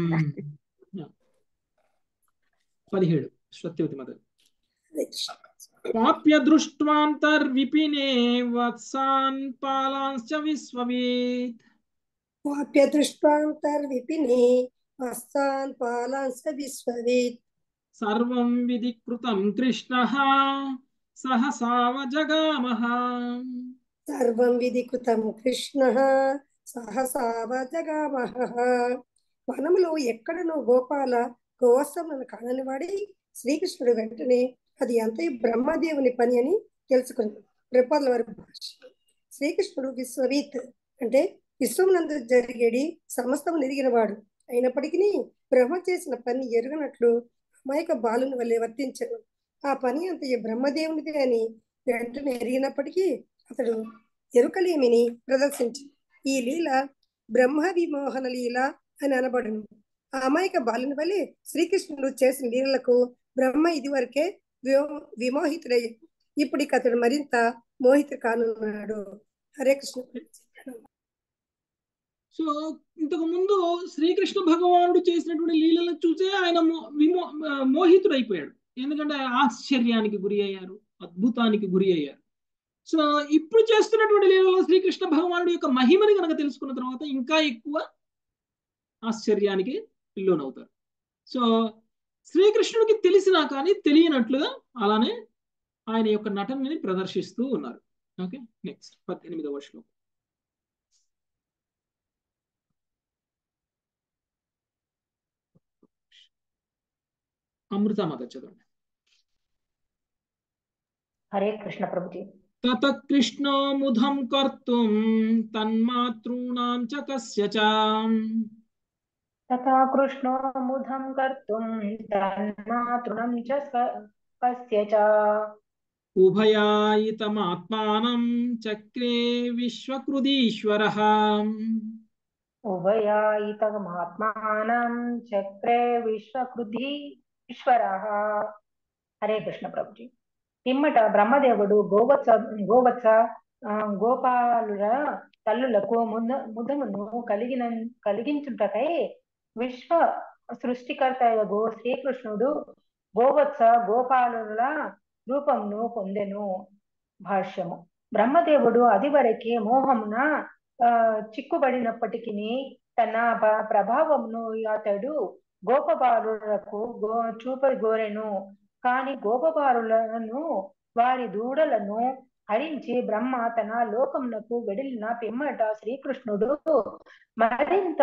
17 సత్యవతి మదర్. పాప్య దృష్ట్వాంతర్విపినే వత్సాన్ పాలాంశ్చ విశ్వవేత్. పాప్య దృష్ట్వాంతర్విపినే వత్సాన్ పాలాంశ్చ విశ్వవేత్. సర్వం విధికృతం కృష్ణః సహసావ జగామః. సర్వం విధికృతం కృష్ణః సహసావ జగామః. వనములో ఎక్కడనో గోపాల గోవత్సములను కానని వాడి శ్రీకృష్ణుడు వెంటనే అది అంతయు బ్రహ్మదేవుని పని అని తెలుసుకున్నాడు. ప్రపాదుల వారి భాష. శ్రీకృష్ణుడు విశ్వవీత్ అంటే విశ్వమునందు జరిగేది సమస్తము ఎరిగినవాడు అయినప్పటికీ బ్రహ్మ చేసిన పని ఎరుగనట్లు అమాయక బాలుని వల్లే వర్తించను. ఆ పని అంతయు బ్రహ్మదేవునిదే అని వెంటనే ఎరిగినప్పటికీ అతడు ఎరుకలేమిని ప్రదర్శించి ఈ లీల బ్రహ్మ విమోహన లీల అని అనబడును. ఆ అమాయక బాలుని వల్లే శ్రీకృష్ణుడు చేసిన లీలలకు బ్రహ్మ ఇదివరకే విమోహితుడయ్య, ఇప్పుడు అతడు మరింత మోహిత కానున్నాడు. హరే కృష్ణ. సో ఇంతకు ముందు శ్రీకృష్ణ భగవానుడు చేసినటువంటి లీలలను చూసే ఆయన మోహితుడైపోయాడు, ఎందుకంటే ఆశ్చర్యానికి గురి అయ్యారు, అద్భుతానికి గురి అయ్యారు. సో ఇప్పుడు చేస్తున్నటువంటి లీలలో శ్రీకృష్ణ భగవానుడు యొక్క మహిమని కనుక తెలుసుకున్న తర్వాత ఇంకా ఎక్కువ ఆశ్చర్యానికి లోనవుతారు. సో శ్రీకృష్ణుడికి తెలిసినా కానీ తెలియనట్లుగా అలానే ఆయన యొక్క నటనని ప్రదర్శిస్తూ ఉన్నారు. ఓకే నెక్స్ట్ 18వ శ్లోకం. అమృతమాత చదవండి. హరే కృష్ణ ప్రభుజీ. తత కృష్ణో ముధం కర్తుం తన్మాతॄణాం చ కస్యచ. తథా కృష్ణో ముధం కర్తుం తన్మాతృణం చ కస్యచ. ఉభయాయితమాత్మానం చక్రే విశ్వకృదీశ్వరః. ఉభయాయితమాత్మానం చక్రే విశ్వకృదీశ్వరః. హరే కృష్ణ ప్రభుజీ. పిమ్మట బ్రహ్మదేవుడు గోవత్స గోపాలుల తల్లులకు ముదమును కలిగించుటకై విశ్వ సృష్టికర్త శ్రీకృష్ణుడు గోవత్స గోపాలుల రూపమును పొందెను. భాష్యము. బ్రహ్మదేవుడు అదివరకే మోహమున చిక్కుబడినప్పటికీ తన ప్రభావమును అతడు గోపబాలులకు చూపగోరెను. కాని గోపబాలులను వారి దూడలను హరించి బ్రహ్మ తన లోకమునకు వెడిలిన పిమ్మట శ్రీకృష్ణుడు మరింత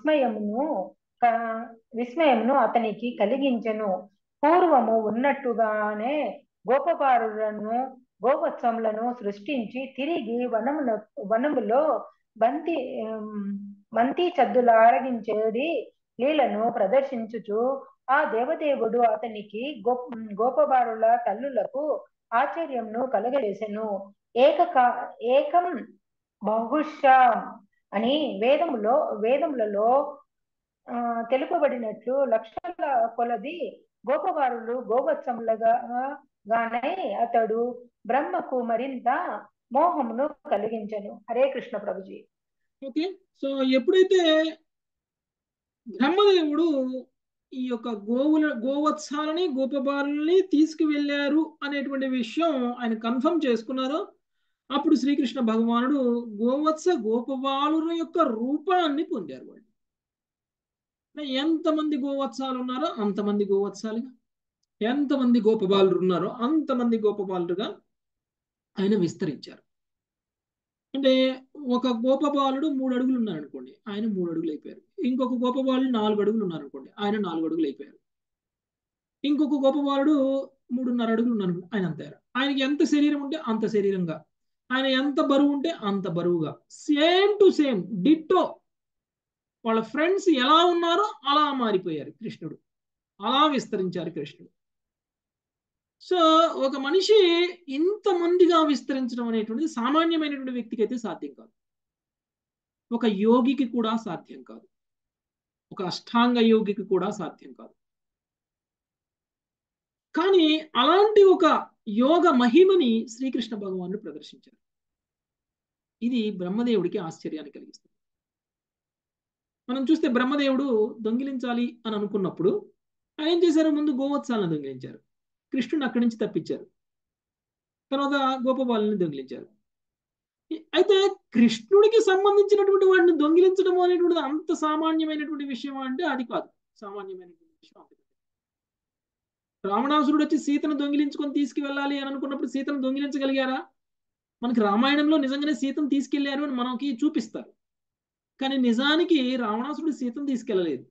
విస్మయమును అతనికి కలిగించెను. పూర్వము ఉన్నట్టుగానే గోపబాలులను గోవత్సములను సృష్టించి తిరిగి వనములో బంతి చద్దుల ఆరగించేది లీలను ప్రదర్శించుచు ఆ దేవదేవుడు అతనికి గోపబారుల తల్లులకు ఆశ్చర్యంను కలగజేసెను. ఏకం బహుశా అని వేదములలో తెలుపబడినట్లు లక్షల కొలది గోపబారులు గోవత్సములుగానే అతడు బ్రహ్మకు మరింత మోహమును కలిగించను. హరే కృష్ణ ప్రభుజీ. ఓకే, సో ఎప్పుడైతే బ్రహ్మదేవుడు ఈ యొక్క గోవత్సాలని గోపబాలుని తీసుకువెళ్ళారు అనేటువంటి విషయం ఆయన కన్ఫర్మ్ చేసుకున్నారో అప్పుడు శ్రీకృష్ణ భగవానుడు గోవత్స గోపబాలుల యొక్క రూపాన్ని పొందారు. వాళ్ళు ఎంతమంది గోవత్సాలు ఉన్నారో అంతమంది గోవత్సాలుగా, ఎంతమంది గోపబాలురు ఉన్నారో అంతమంది గోపబాలురుగా ఆయన విస్తరించారు. అంటే ఒక గోపబాలుడు 3 అడుగులు ఉన్నారు అనుకోండి, ఆయన 3 అడుగులు అయిపోయారు. ఇంకొక గోపబాలుడు 4 అడుగులు ఉన్నారు అనుకోండి, ఆయన 4 అడుగులు అయిపోయారు. ఇంకొక గోపబాలుడు 3.5 అడుగులు ఉన్నారు, ఆయన అంతారు. ఆయనకి ఎంత శరీరం ఉంటే అంత శరీరంగా, ఆయన ఎంత బరువు ఉంటే అంత బరువుగా, సేమ్ టు సేమ్ డిట్టో వాళ్ళ ఫ్రెండ్స్ ఎలా ఉన్నారో అలా మారిపోయారు కృష్ణుడు, అలా విస్తరించారు కృష్ణుడు. సో ఒక మనిషి ఇంతమందిగా విస్తరించడం అనేటువంటిది సామాన్యమైనటువంటి వ్యక్తికి అయితే సాధ్యం కాదు, ఒక యోగికి కూడా సాధ్యం కాదు, ఒక అష్టాంగ యోగికి కూడా సాధ్యం కాదు. కానీ అలాంటి ఒక యోగ మహిమని శ్రీకృష్ణ భగవానుడు ప్రదర్శించారు. ఇది బ్రహ్మదేవుడికి ఆశ్చర్యాన్ని కలిగిస్తుంది. మనం చూస్తే బ్రహ్మదేవుడు దొంగిలించాలి అని అనుకున్నప్పుడు ఆయన ఏం చేశారు? ముందు గోవత్సాలను దొంగిలించారు, కృష్ణుని అక్కడి నుంచి తప్పించారు, తర్వాత గోపబాలుని దొంగిలించారు. అయితే కృష్ణుడికి సంబంధించినటువంటి వాడిని దొంగిలించడం అనేటువంటిది అంత సామాన్యమైనటువంటి విషయం అంటే అది కాదు. సామాన్యమైనటువంటి విషయం రావణాసురుడు వచ్చి సీతను దొంగిలించుకొని తీసుకువెళ్ళాలి అని అనుకున్నప్పుడు సీతను దొంగిలించగలిగారా? మనకి రామాయణంలో నిజంగానే సీతను తీసుకెళ్లారు అని మనకి చూపిస్తారు, కానీ నిజానికి రావణాసురుడు సీతను తీసుకెళ్లలేదు.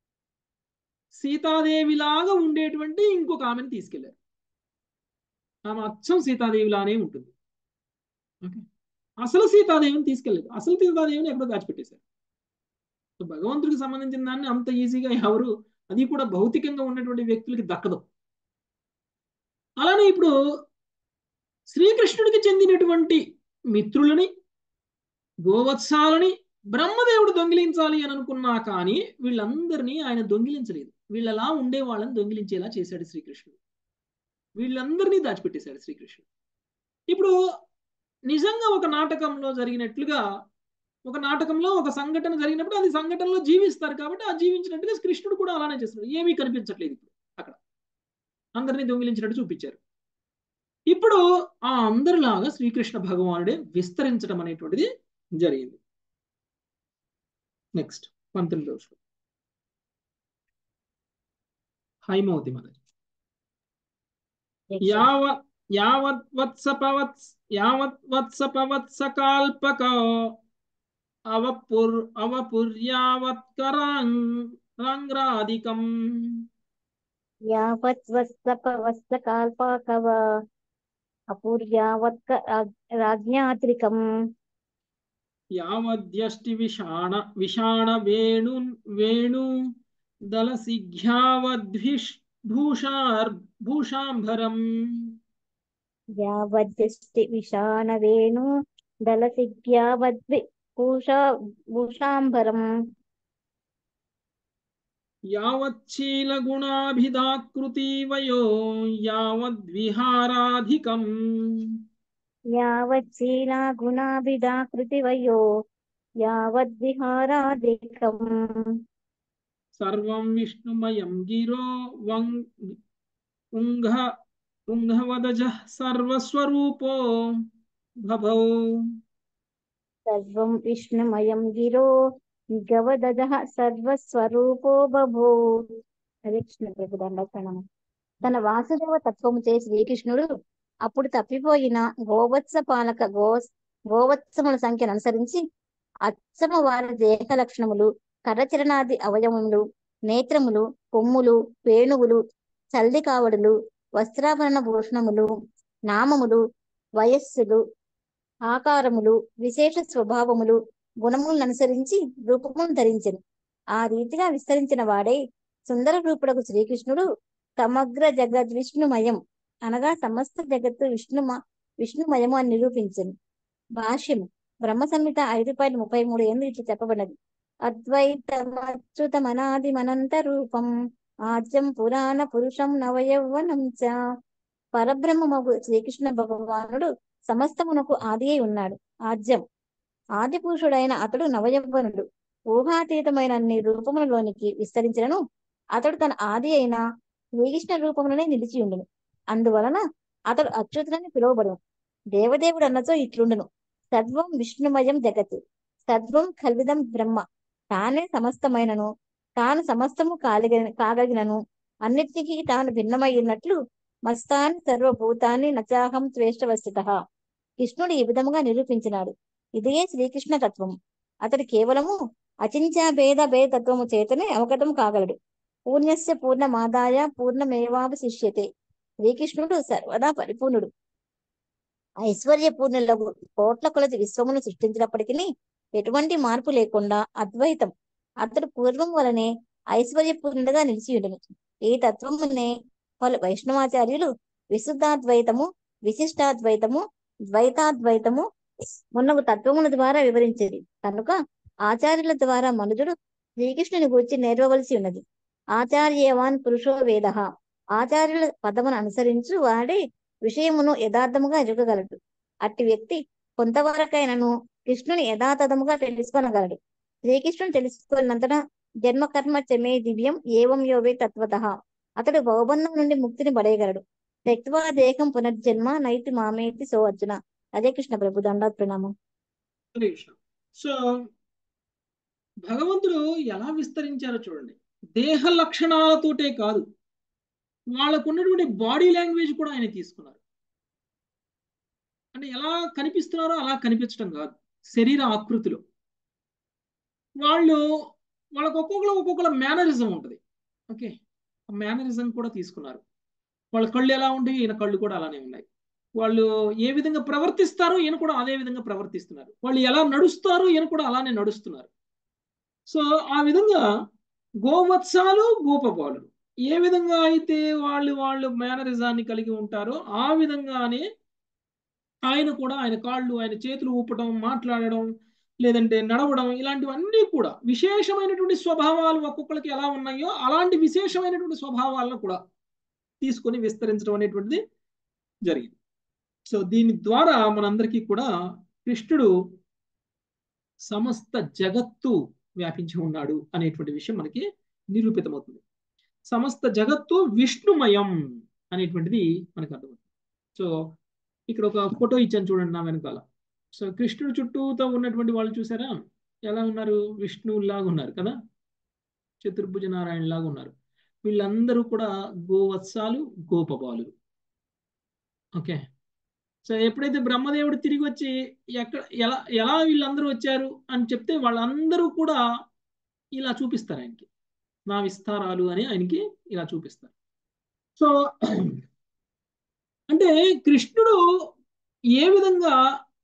సీతాదేవిలాగా ఉండేటువంటి ఇంకొక ఆమెను తీసుకెళ్లారు. ఆమె అచ్చం సీతాదేవిలానే ఉంటుంది. ఓకే, అసలు సీతాదేవిని తీసుకెళ్లేదు, అసలు సీతాదేవిని ఎక్కడో దాచిపెట్టేశారు. భగవంతుడికి సంబంధించిన దాన్ని అంత ఈజీగా ఎవరు, అది కూడా భౌతికంగా ఉన్నటువంటి వ్యక్తులకి దక్కదు. అలానే ఇప్పుడు శ్రీకృష్ణుడికి చెందినటువంటి మిత్రులని, గోవత్సాలని బ్రహ్మదేవుడు దొంగిలించాలి అని అనుకున్నా కానీ వీళ్ళందరినీ ఆయన దొంగిలించలేదు. వీళ్ళలా ఉండే వాళ్ళని దొంగిలించేలా చేశాడు శ్రీకృష్ణుడు, వీళ్ళందరినీ దాచిపెట్టేశాడు శ్రీకృష్ణుడు. ఇప్పుడు నిజంగా ఒక నాటకంలో జరిగినట్లుగా, ఒక నాటకంలో ఒక సంఘటన జరిగినప్పుడు అది సంఘటనలో జీవిస్తారు కాబట్టి ఆ జీవించినట్టుగా కృష్ణుడు కూడా అలానే చేస్తున్నాడు. ఏమీ కనిపించట్లేదు ఇప్పుడు అక్కడ, అందరినీ దొంగిలించినట్టు చూపించారు. ఇప్పుడు ఆ అందరిలాగా శ్రీకృష్ణ భగవానుడే విస్తరించడం అనేటువంటిది జరిగింది. నెక్స్ట్ 19వ శ్లోకం. హైమవతి మనది. యావత్వత్సపవత్సకాల్పక అవపుర్యావత్కరాంగ్రాదికం యావత్వత్సపవత్సకాల్పకవ అపూర్యావత్క రాజ్ఞాత్రికం యావద్యష్టి విషాణ వేణు దలసిఘ్యావద్భూషాంభరం యావద్యష్టి విషాణ వేణు దళసిఘ్యావద్భూషాంబరం యావచ్చీలగుణాభిధాకృతివయో యావద్విహారాధికం యావచ్చీలా గుణాభిధాకృతివయో యావద్విహారాధికం సర్వం విష్ణుమయం గిరో ఉంఘవదజః సర్వస్వరూపో భవౌ. సర్వం విష్ణుమయం గిరో గవదజః సర్వస్వరూపో బభూ. హరే కృష్ణ ప్రభు దండకరణం. తన వాసుదేవ తత్వము చే శ్రీకృష్ణుడు అప్పుడు తప్పిపోయిన గోవత్స పాలక గోవత్సముల సంఖ్యను అనుసరించి అచ్చమ వారి దేహ లక్షణములు, కరచరణాది అవయవములు, నేత్రములు, కొమ్ములు, వేణువులు, చల్లి కావడులు, వస్త్రాభరణ భూషణములు, నామములు, వయస్సులు, ఆకారములు, విశేష స్వభావములు, గుణములను అనుసరించి రూపమును ధరించెను. ఆ రీతిగా విస్తరించిన వాడే సుందర రూపుడకు శ్రీకృష్ణుడు సమగ్ర జగద్ విష్ణుమయం అనగా సమస్త జగత్తు విష్ణుమయము అని నిరూపించను. భాష్యము బ్రహ్మ సంహిత 5.33 ఏళ్ళు ఇట్లా చెప్పబడినది. అద్వైతమచ్యుతమనాదిమనంత రూపం ఆద్యం పురాణ పురుషం నవయౌవనం చ. పరబ్రహ్మమగు శ్రీకృష్ణ భగవానుడు సమస్తమునకు ఆది అయి ఉన్నాడు. ఆద్యం ఆది పురుషుడైన అతడు నవయవ్వనుడు. ఊహాతీతమైన అన్ని రూపములలోనికి విస్తరించినను అతడు తన ఆది అయిన శ్రీకృష్ణ రూపములనే నిలిచి ఉండును. అందువలన అతడు అచ్యుతుడని పిలువబడును. దేవదేవుడు అన్నచో ఇట్లుండును. సర్వం విష్ణుమయం జగత్ సర్వం కల్విదం బ్రహ్మ. తానే సమస్తమైనను తాను సమస్తము కాగలిగినను అన్నిటికీ తాను భిన్నమైనట్లు మస్తాని సర్వభూతాన్ని నచాహం త్వేష్టవస్థితః. కృష్ణుడు ఈ విధముగా నిరూపించినాడు. ఇదే శ్రీకృష్ణ తత్వం. అతడు కేవలము అచింత్య భేదతత్వము చేతనే అవగతం కాగలడు. పూర్ణస్య పూర్ణమాదాయ పూర్ణమేవావశిష్యతే. శ్రీకృష్ణుడు సర్వదా పరిపూర్ణుడు. ఐశ్వర్యపూర్ణులకు కోట్ల కొలది విశ్వమును సృష్టించినప్పటికీ ఎటువంటి మార్పు లేకుండా అద్వైతం. అతడు పూర్వం వలనే ఐశ్వర్యపూర్ణుడుగా నిలిచి ఉండను. ఈ తత్వమునే పలు వైష్ణవాచార్యులు విశుద్ధాద్వైతము, విశిష్టాద్వైతము, ద్వైతాద్వైతము మున్నగు తత్వముల ద్వారా వివరించేది. కనుక ఆచార్యుల ద్వారా మనుజుడు శ్రీకృష్ణుని గురించి నేర్వవలసి ఉన్నది. ఆచార్యవాన్ పురుషో వేద. ఆచార్యుల పదమును అనుసరించు వాడే విషయమును యథార్థముగా ఎరుగగలడు. అట్టి వ్యక్తి కొంతవరకైనను కృష్ణుని యథాతథముగా తెలుసుకొనగలడు. శ్రీకృష్ణుని తెలుసుకున్నంతటా జన్మ కర్మ చమే దివ్యం ఏవం యోవే తత్వతః. అతడు భవబంధం నుండి ముక్తిని పడేయగలడు. త్యక్త్వా దేహం పునర్జన్మ నైతి మామేతి సో అర్జున. అదే కృష్ణ ప్రభు దండాత్ ప్రణామం. సో భగవంతుడు ఎలా విస్తరించారో చూడండి. దేహ లక్షణాలతోటే కాదు, వాళ్ళకు ఉన్నటువంటి బాడీ లాంగ్వేజ్ కూడా ఆయన తీసుకున్నారు. అంటే ఎలా కనిపిస్తున్నారో అలా కనిపించడం కాదు, శరీర ఆకృతిలో వాళ్ళకు ఒక్కొక్కల మేనరిజం ఉంటుంది. ఓకే, మేనరిజం కూడా తీసుకున్నారు. వాళ్ళ కళ్ళు ఎలా ఉంటాయి, ఈయన కళ్ళు కూడా అలానే ఉన్నాయి. వాళ్ళు ఏ విధంగా ప్రవర్తిస్తారో ఈయన కూడా అదే విధంగా ప్రవర్తిస్తున్నారు. వాళ్ళు ఎలా నడుస్తారో ఈయన కూడా అలానే నడుస్తున్నారు. సో ఆ విధంగా గోవత్సాలు గోపబాలుడు ఏ విధంగా అయితే వాళ్ళు మేనరిజాన్ని కలిగి ఉంటారో ఆ విధంగానే ఆయన కూడా, ఆయన కాళ్ళు, ఆయన చేతులు ఊపడం, మాట్లాడడం, లేదంటే నడవడం, ఇలాంటివన్నీ కూడా విశేషమైనటువంటి స్వభావాలు ఒక్కొక్కరికి ఎలా ఉన్నాయో అలాంటి విశేషమైనటువంటి స్వభావాలను కూడా తీసుకొని విస్తరించడం అనేటువంటిది జరిగింది. సో దీని ద్వారా మనందరికీ కూడా కృష్ణుడు సమస్త జగత్తు వ్యాపించి ఉన్నాడు అనేటువంటి విషయం మనకి నిరూపితమవుతుంది. సమస్త జగత్తు విష్ణుమయం అనేటువంటిది మనకు అర్థమవుతుంది. సో ఇక్కడ ఒక ఫోటో ఇచ్చాను చూడండి నా వెనకాల. సో కృష్ణుడు చుట్టూతో ఉన్నటువంటి వాళ్ళు చూసారా ఎలా ఉన్నారు? విష్ణువులాగా ఉన్నారు కదా, చతుర్భుజ నారాయణ లాగా ఉన్నారు. వీళ్ళందరూ కూడా గోవత్సాలు, గోపబాలు. ఓకే, సో ఎప్పుడైతే బ్రహ్మదేవుడు తిరిగి వచ్చి ఎలా వీళ్ళందరూ వచ్చారు అని చెప్తే వాళ్ళందరూ కూడా ఇలా చూపిస్తారు ఆయనకి, నా విస్తారాలు అని ఆయనకి ఇలా చూపిస్తారు. సో అంటే కృష్ణుడు ఏ విధంగా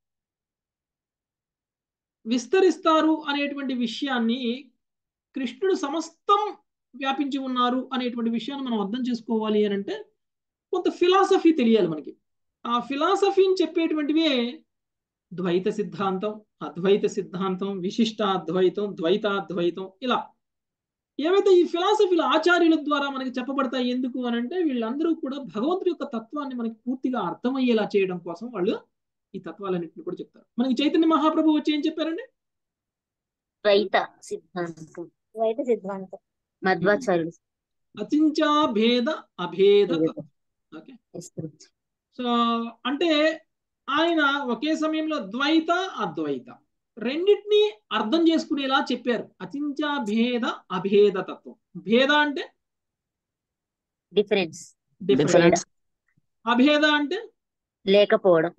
విస్తరిస్తారు అనేటువంటి విషయాన్ని, కృష్ణుడు సమస్తం వ్యాపించి ఉన్నారు అనేటువంటి విషయాన్ని మనం అర్థం చేసుకోవాలి అని అంటే కొంత ఫిలాసఫీ తెలియాలి మనకి. ఆ ఫిలాసఫీని చెప్పేటువంటివే ద్వైత సిద్ధాంతం, అద్వైత సిద్ధాంతం, విశిష్టాద్వైతం, ద్వైతాద్వైతం, ఇలా ఏవైతే ఈ ఫిలాసఫీల ఆచార్యుల ద్వారా మనకి చెప్పబడతాయి. ఎందుకు అని అంటే వీళ్ళందరూ కూడా భగవంతుడి యొక్క తత్వాన్ని మనకి పూర్తిగా అర్థమయ్యేలా చేయడం కోసం వాళ్ళు ఈ తత్వాలన్నింటిని కూడా చెప్తారు. మనకి చైతన్య మహాప్రభు వచ్చి ఏం చెప్పారండి? ద్వైత సిద్ధాంతం మధ్వాచార్యులు అచించా భేద అభేద. ఓకే, సో అంటే ఆయన ఒకే సమయంలో ద్వైత అద్వైత రెండింటినీ అర్థం చేసుకునేలా చెప్పారు. అచించా భేద అభేద తత్వం. భేద అంటే డిఫరెన్స్, అభేద అంటే లేకపోవడం.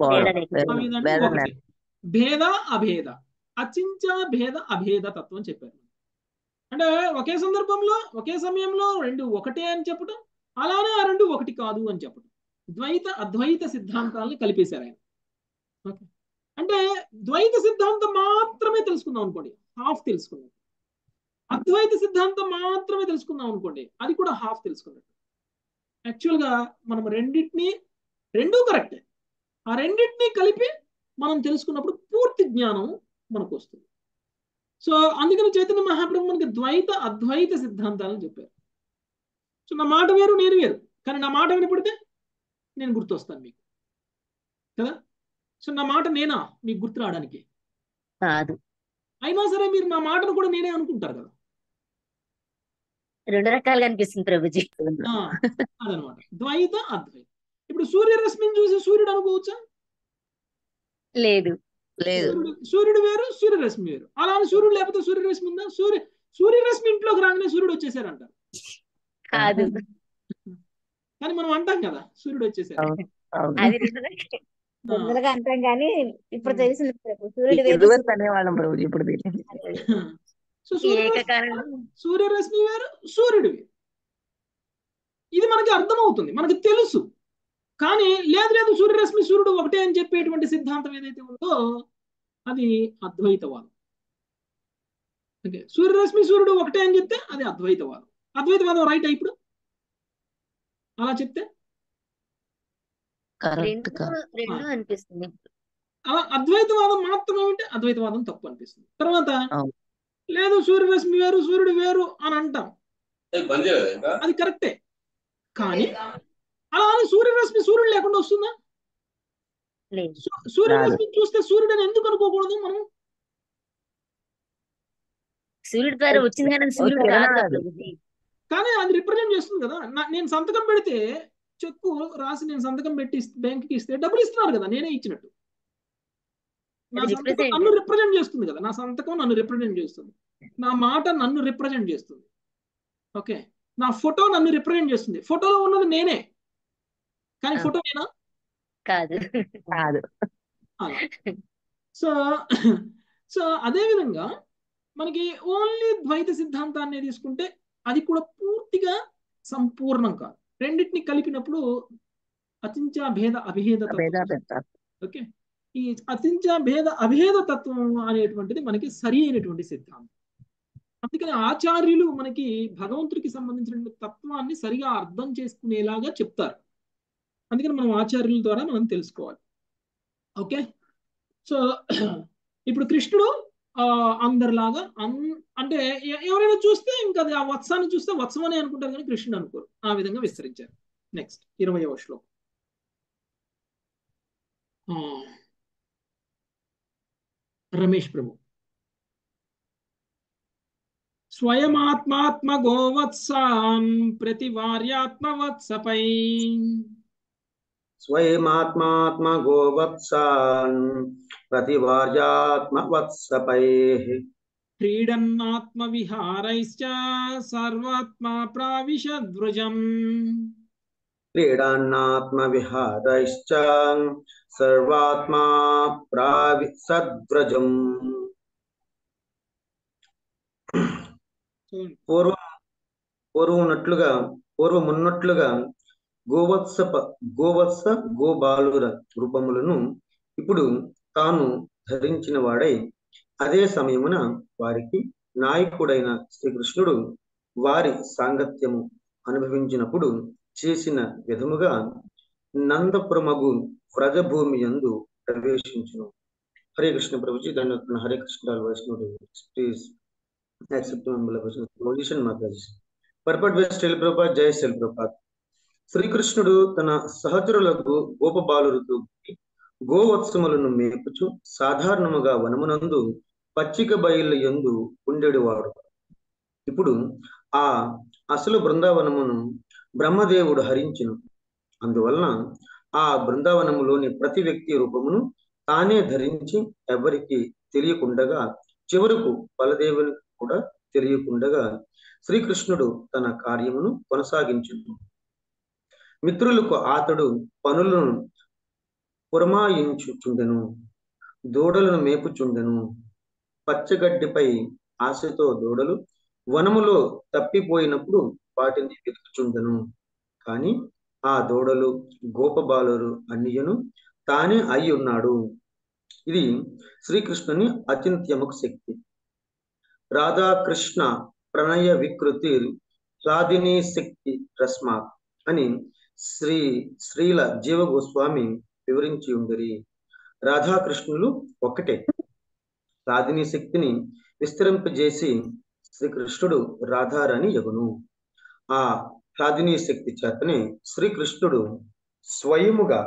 భేద అభేద, అచించా భేద అభేద తత్వం చెప్పారు. అంటే ఒకే సందర్భంలో ఒకే సమయంలో రెండు ఒకటే అని చెప్పడం, అలానే ఆ రెండు ఒకటి కాదు అని చెప్పడం. ద్వైత అద్వైత సిద్ధాంతాలను కలిపేశారు ఆయన. ఓకే, అంటే ద్వైత సిద్ధాంతం మాత్రమే తెలుసుకుందాం అనుకోండి, హాఫ్ తెలుసుకుందాం. అద్వైత సిద్ధాంతం మాత్రమే తెలుసుకుందాం అనుకోండి, అది కూడా హాఫ్ తెలుసుకున్నట్టు. యాక్చువల్గా మనం రెండూ కరెక్టే, ఆ రెండింటినీ కలిపి మనం తెలుసుకున్నప్పుడు పూర్తి జ్ఞానం మనకు వస్తుంది. సో అందుకని చైతన్య మహాప్రభు మనకి ద్వైత అద్వైత సిద్ధాంతాలను చెప్పారు. సో నా మాట వేరు, నేను వేరు, కానీ నా మాట వినపడితే నేను గుర్తొస్తాను మీకు కదా. సో నా మాట నేనా మీకు గుర్తు రావడానికి కాదు, అయినా సరే మీరు నా మాటను కూడా నేనే అనుకుంటారు కదా. రెండు రకాలుగా అనిపిస్తుంది ప్రభుజీ. అదనమాట ద్వైత అద్వైత. ఇప్పుడు సూర్యరశ్మిని చూసి సూర్యుడు అనుకోవచ్చా? లేదు, లేదు. సూర్యుడు వేరు, సూర్యరశ్మి వేరు. అలా అని సూర్యుడు లేకపోతే సూర్యరశ్మి ఉందా? సూర్యరశ్మి ఇంట్లోకి రాగానే సూర్యుడు వచ్చేసారంట. కాదు, కానీ మనం అంటాం కదా సూర్యుడు వచ్చేసారు. అది తొందరగా అంటాం కానీ ఇప్పుడు తెలిసింది ప్రభు, సూర్యుడు వేరు రివర్స్ అనేవాళ్ళం ప్రభు ఇప్పుడు తెలియదు. సో సూర్యరశ్మి వేరు, సూర్యుడు వేరు. ఇది మనకి అర్థమవుతుంది, మనకి తెలుసు. కానీ లేదు సూర్యరశ్మి సూర్యుడు ఒకటే అని చెప్పేటువంటి సిద్ధాంతం ఏదైతే ఉందో అది అద్వైతవాదం. ఓకే, సూర్యరశ్మి సూర్యుడు ఒకటే అని చెప్తే అది అద్వైతవాదం. అద్వైతవాదం రైట్ ఇప్పుడు అలా చెప్తే రెండు అనిపిస్తుంది. అలా అద్వైతవాదం మాత్రమే ఉంటే అద్వైతవాదం తప్పు అనిపిస్తుంది. తర్వాత లేదు సూర్యరశ్మి వేరు సూర్యుడు వేరు అని అంటాం, అది కరెక్టే. కానీ అలా అని సూర్యరశ్మి సూర్యుడు లేకుండా వస్తుందా? సూర్యరశ్మి చూస్తే సూర్యుడు అని ఎందుకు అనుకోకూడదు మనం? సూర్యుడి ద్వారా వచ్చింది కానీ సూర్యుడు కాదు. కానీ అది రిప్రజెంట్ చేస్తుంది కదా. నేను సంతకం పెడితే చెక్కు రాసి నేను సంతకం పెట్టి బ్యాంక్కి ఇస్తే డబ్బులు ఇస్తున్నారు కదా, నేనే ఇచ్చినట్టు. నా సంతకం నన్ను రిప్రజెంట్ చేస్తుంది కదా, నా సంతకం నన్ను రిప్రజెంట్ చేస్తుంది, నా మాట నన్ను రిప్రజెంట్ చేస్తుంది. ఓకే, నా ఫోటో నన్ను రిప్రజెంట్ చేస్తుంది. ఫోటోలో ఉన్నది నేనే, కానీ ఫోటో నేనా? కాదు. సో అదే విధంగా మనకి ఓన్లీ ద్వైత సిద్ధాంతాన్ని తీసుకుంటే అది కూడా పూర్తిగా సంపూర్ణం కాదు. రెండింటిని కలిపినప్పుడు అచించ భేద అభేద తత్వం. ఓకే, ఈ అచించ భేద అభేద తత్వం అనేటువంటిది మనకి సరి అయినటువంటి సిద్ధాంతం. అందుకని ఆచార్యులు మనకి భగవంతుడికి సంబంధించిన తత్వాన్ని సరిగా అర్థం చేసుకునేలాగా చెప్తారు. అందుకని మనం ఆచార్యుల ద్వారా మనం తెలుసుకోవాలి. ఓకే, సో ఇప్పుడు కృష్ణుడు అందరిలాగా అంటే ఎవరైనా చూస్తే ఇంకా ఆ వత్సాన్ని చూస్తే వత్సం అని అనుకుంటారు కానీ కృష్ణుడు అనుకోరు. ఆ విధంగా విస్తరించారు. నెక్స్ట్ 20వ శ్లోకం. రమేష్ ప్రభు. స్వయమాత్మాత్మ గోవత్సాన్ ప్రతివార్యాత్మవత్సపై స్వయమాత్మాత్మ గోవత్సాన్ ప్రతివార్యాత్మవత్సపై క్రీడన్నాత్మ విహారైశ్చ సర్వాత్మా ప్రావిశద్వ్రజం. క్రీడన్నాత్మ విహారైశ్చ సర్వాత్మా ప్రావిశద్వ్రజం. పూర్వమున్నట్లుగా గోవత్స గోబాలుర రూపములను ఇప్పుడు తాను ధరించిన వాడై అదే సమయమున వారికి నాయకుడైన శ్రీకృష్ణుడు వారి సాంగత్యము అనుభవించినప్పుడు చేసిన విధముగా నందపురమగు వ్రజభూమి యందు ప్రవేశించును. హరే కృష్ణ ప్రభుజీ. దండ హరే కృష్ణ వైష్ణవ. Please accept humble position Mataji. Purport by Srila Prabhupada. Jai Srila Prabhupada. శ్రీకృష్ణుడు తన సహచరులకు గోపబాలురుతో గోవత్సములను మేపుచు సాధారణముగా వనమునందు పచ్చిక బయళ్ళ యందు ఉండేవాడు. ఇప్పుడు ఆ అసలు బృందావనమును బ్రహ్మదేవుడు హరించును. అందువలన ఆ బృందావనములోని ప్రతి వ్యక్తి రూపమును తానే ధరించి ఎవరికి తెలియకుండగా, చివరకు బలదేవుని కూడా తెలియకుండగా శ్రీకృష్ణుడు తన కార్యమును కొనసాగించును. మిత్రులకు అతడు పనులను పురమాయించుచుండెను, దూడలను మేపుచుండెను. పచ్చగడ్డిపై ఆశతో దూడలు వనములో తప్పిపోయినప్పుడు వాటిని వెతుకుచుండెను. కాని ఆ దూడలు గోపబాలురు అన్నియును తానే అయి ఉన్నాడు. ఇది శ్రీకృష్ణుని అచింత్యముకు శక్తి. రాధాకృష్ణ ప్రణయ వికృతి స్వాధిని శక్తి రస్మా అని శ్రీల జీవ గోస్వామి వివరించి ఉండిరి. రాధాకృష్ణులు ఒక్కటే. సాధిని శక్తిని విస్తరింపజేసి శ్రీకృష్ణుడు రాధారాణి యగును. ఆ సాధిని శక్తి చేతనే శ్రీకృష్ణుడు స్వయముగా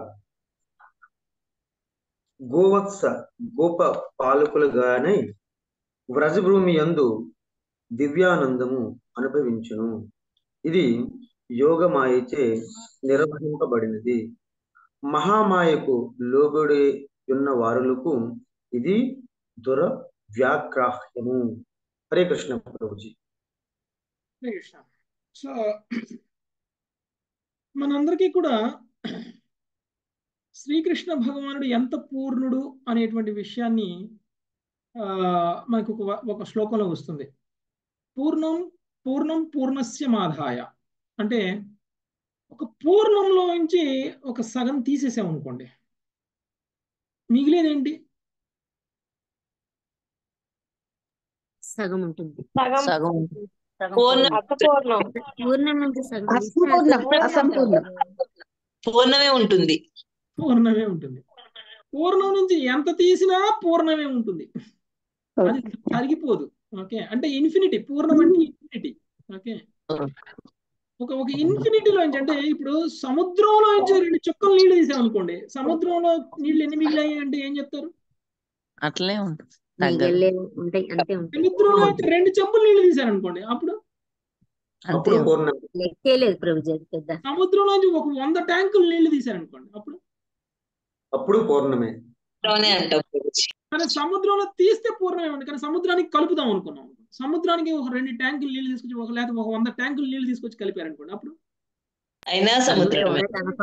గోప పాలకులుగానే వ్రజభూమి యందు దివ్యానందము అనుభవించును. ఇది యోగమాయచే నిర్వహింపబడినది. మహామాయకు లోబడి ఉన్న వారులకు ఇది దురవ్యాగ్రాహ్యము. హరే కృష్ణ ప్రభుజీ. హరే కృష్ణ. సో మనందరికీ కూడా శ్రీకృష్ణ భగవానుడు ఎంత పూర్ణుడు అనేటువంటి విషయాన్ని మనకు ఒక శ్లోకంలో వస్తుంది. పూర్ణం పూర్ణస్య మాధాయ అంటే ఒక పూర్ణంలో నుంచి ఒక సగం తీసేసామనుకోండి, మిగిలేదేంటి? సగం ఉంటుంది. పూర్ణమే ఉంటుంది. పూర్ణం నుంచి ఎంత తీసినా పూర్ణమే ఉంటుంది, అది తరిగిపోదు. ఓకే, అంటే ఇన్ఫినిటీ. పూర్ణం అంటే ఇన్ఫినిటీ. ఓకే, ఒక ఇన్ఫినిటీలోంచి, అంటే ఇప్పుడు సముద్రంలోంచి 2 చుక్కలు నీళ్లు తీసామనుకోండి, సముద్రంలో నీళ్లు ఎన్ని మిగిలాయి అంటే ఏం చెప్తారు? అట్లే ఉంటుంది. సముద్రంలో 2 చెంబులు నీళ్లు తీసారనుకోండి, అప్పుడు సముద్రంలోంచి ఒక 100 ట్యాంకులు నీళ్లు తీసారనుకోండి, అప్పుడు పూర్ణమే. కానీ సముద్రంలో తీస్తే పూర్ణమే ఉంది. కానీ సముద్రానికి కలుపుదాం అనుకున్నాం, సముద్రానికి ఒక 2 ట్యాంకులు నీళ్లు తీసుకొచ్చి లేకపోతే ఒక 100 ట్యాంకులు నీళ్లు తీసుకొచ్చి కలిపారనుకోండి, అప్పుడు అయినా సముద్రం.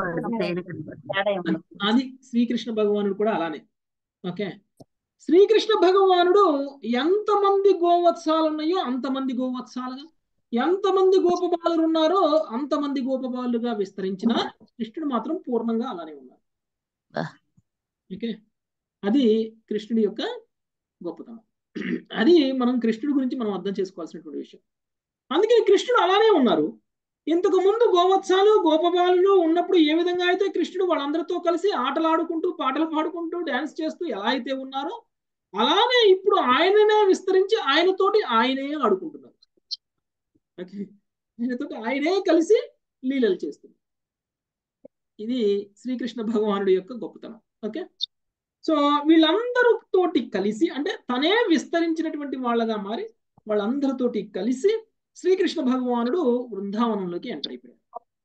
అది శ్రీకృష్ణ భగవానుడు కూడా అలానే. ఓకే, శ్రీకృష్ణ భగవానుడు ఎంతమంది గోవత్సాలు ఉన్నాయో అంతమంది గోవత్సాలుగా, ఎంతమంది గోపబాలురు ఉన్నారో అంతమంది గోపబాలుగా విస్తరించిన కృష్ణుడు మాత్రం పూర్ణంగా అలానే ఉన్నారు. ఓకే, అది కృష్ణుడి యొక్క గొప్పతనం. అది మనం కృష్ణుడి గురించి మనం అర్థం చేసుకోవాల్సినటువంటి విషయం. అందుకని కృష్ణుడు అలానే ఉన్నారు. ఇంతకు ముందు గోవత్సాలు గోపబాలు ఉన్నప్పుడు ఏ విధంగా అయితే కృష్ణుడు వాళ్ళందరితో కలిసి ఆటలాడుకుంటూ పాటలు పాడుకుంటూ డాన్స్ చేస్తూ ఎలా అయితే ఉన్నారో అలానే ఇప్పుడు ఆయననే విస్తరించి ఆయనతోటి ఆయనే ఆడుకుంటున్నారు. ఓకే, ఆయనతోటి ఆయనే కలిసి లీలలు చేస్తున్నారు. ఇది శ్రీకృష్ణ భగవానుడి యొక్క గొప్పతనం. ఓకే, సో వీళ్ళందరితోటి కలిసి, అంటే తనే విస్తరించినటువంటి వాళ్ళగా మారి వాళ్ళందరితోటి కలిసి శ్రీకృష్ణ భగవానుడు బృందావనంలోకి ఎంటర్ అయిపోయాడు.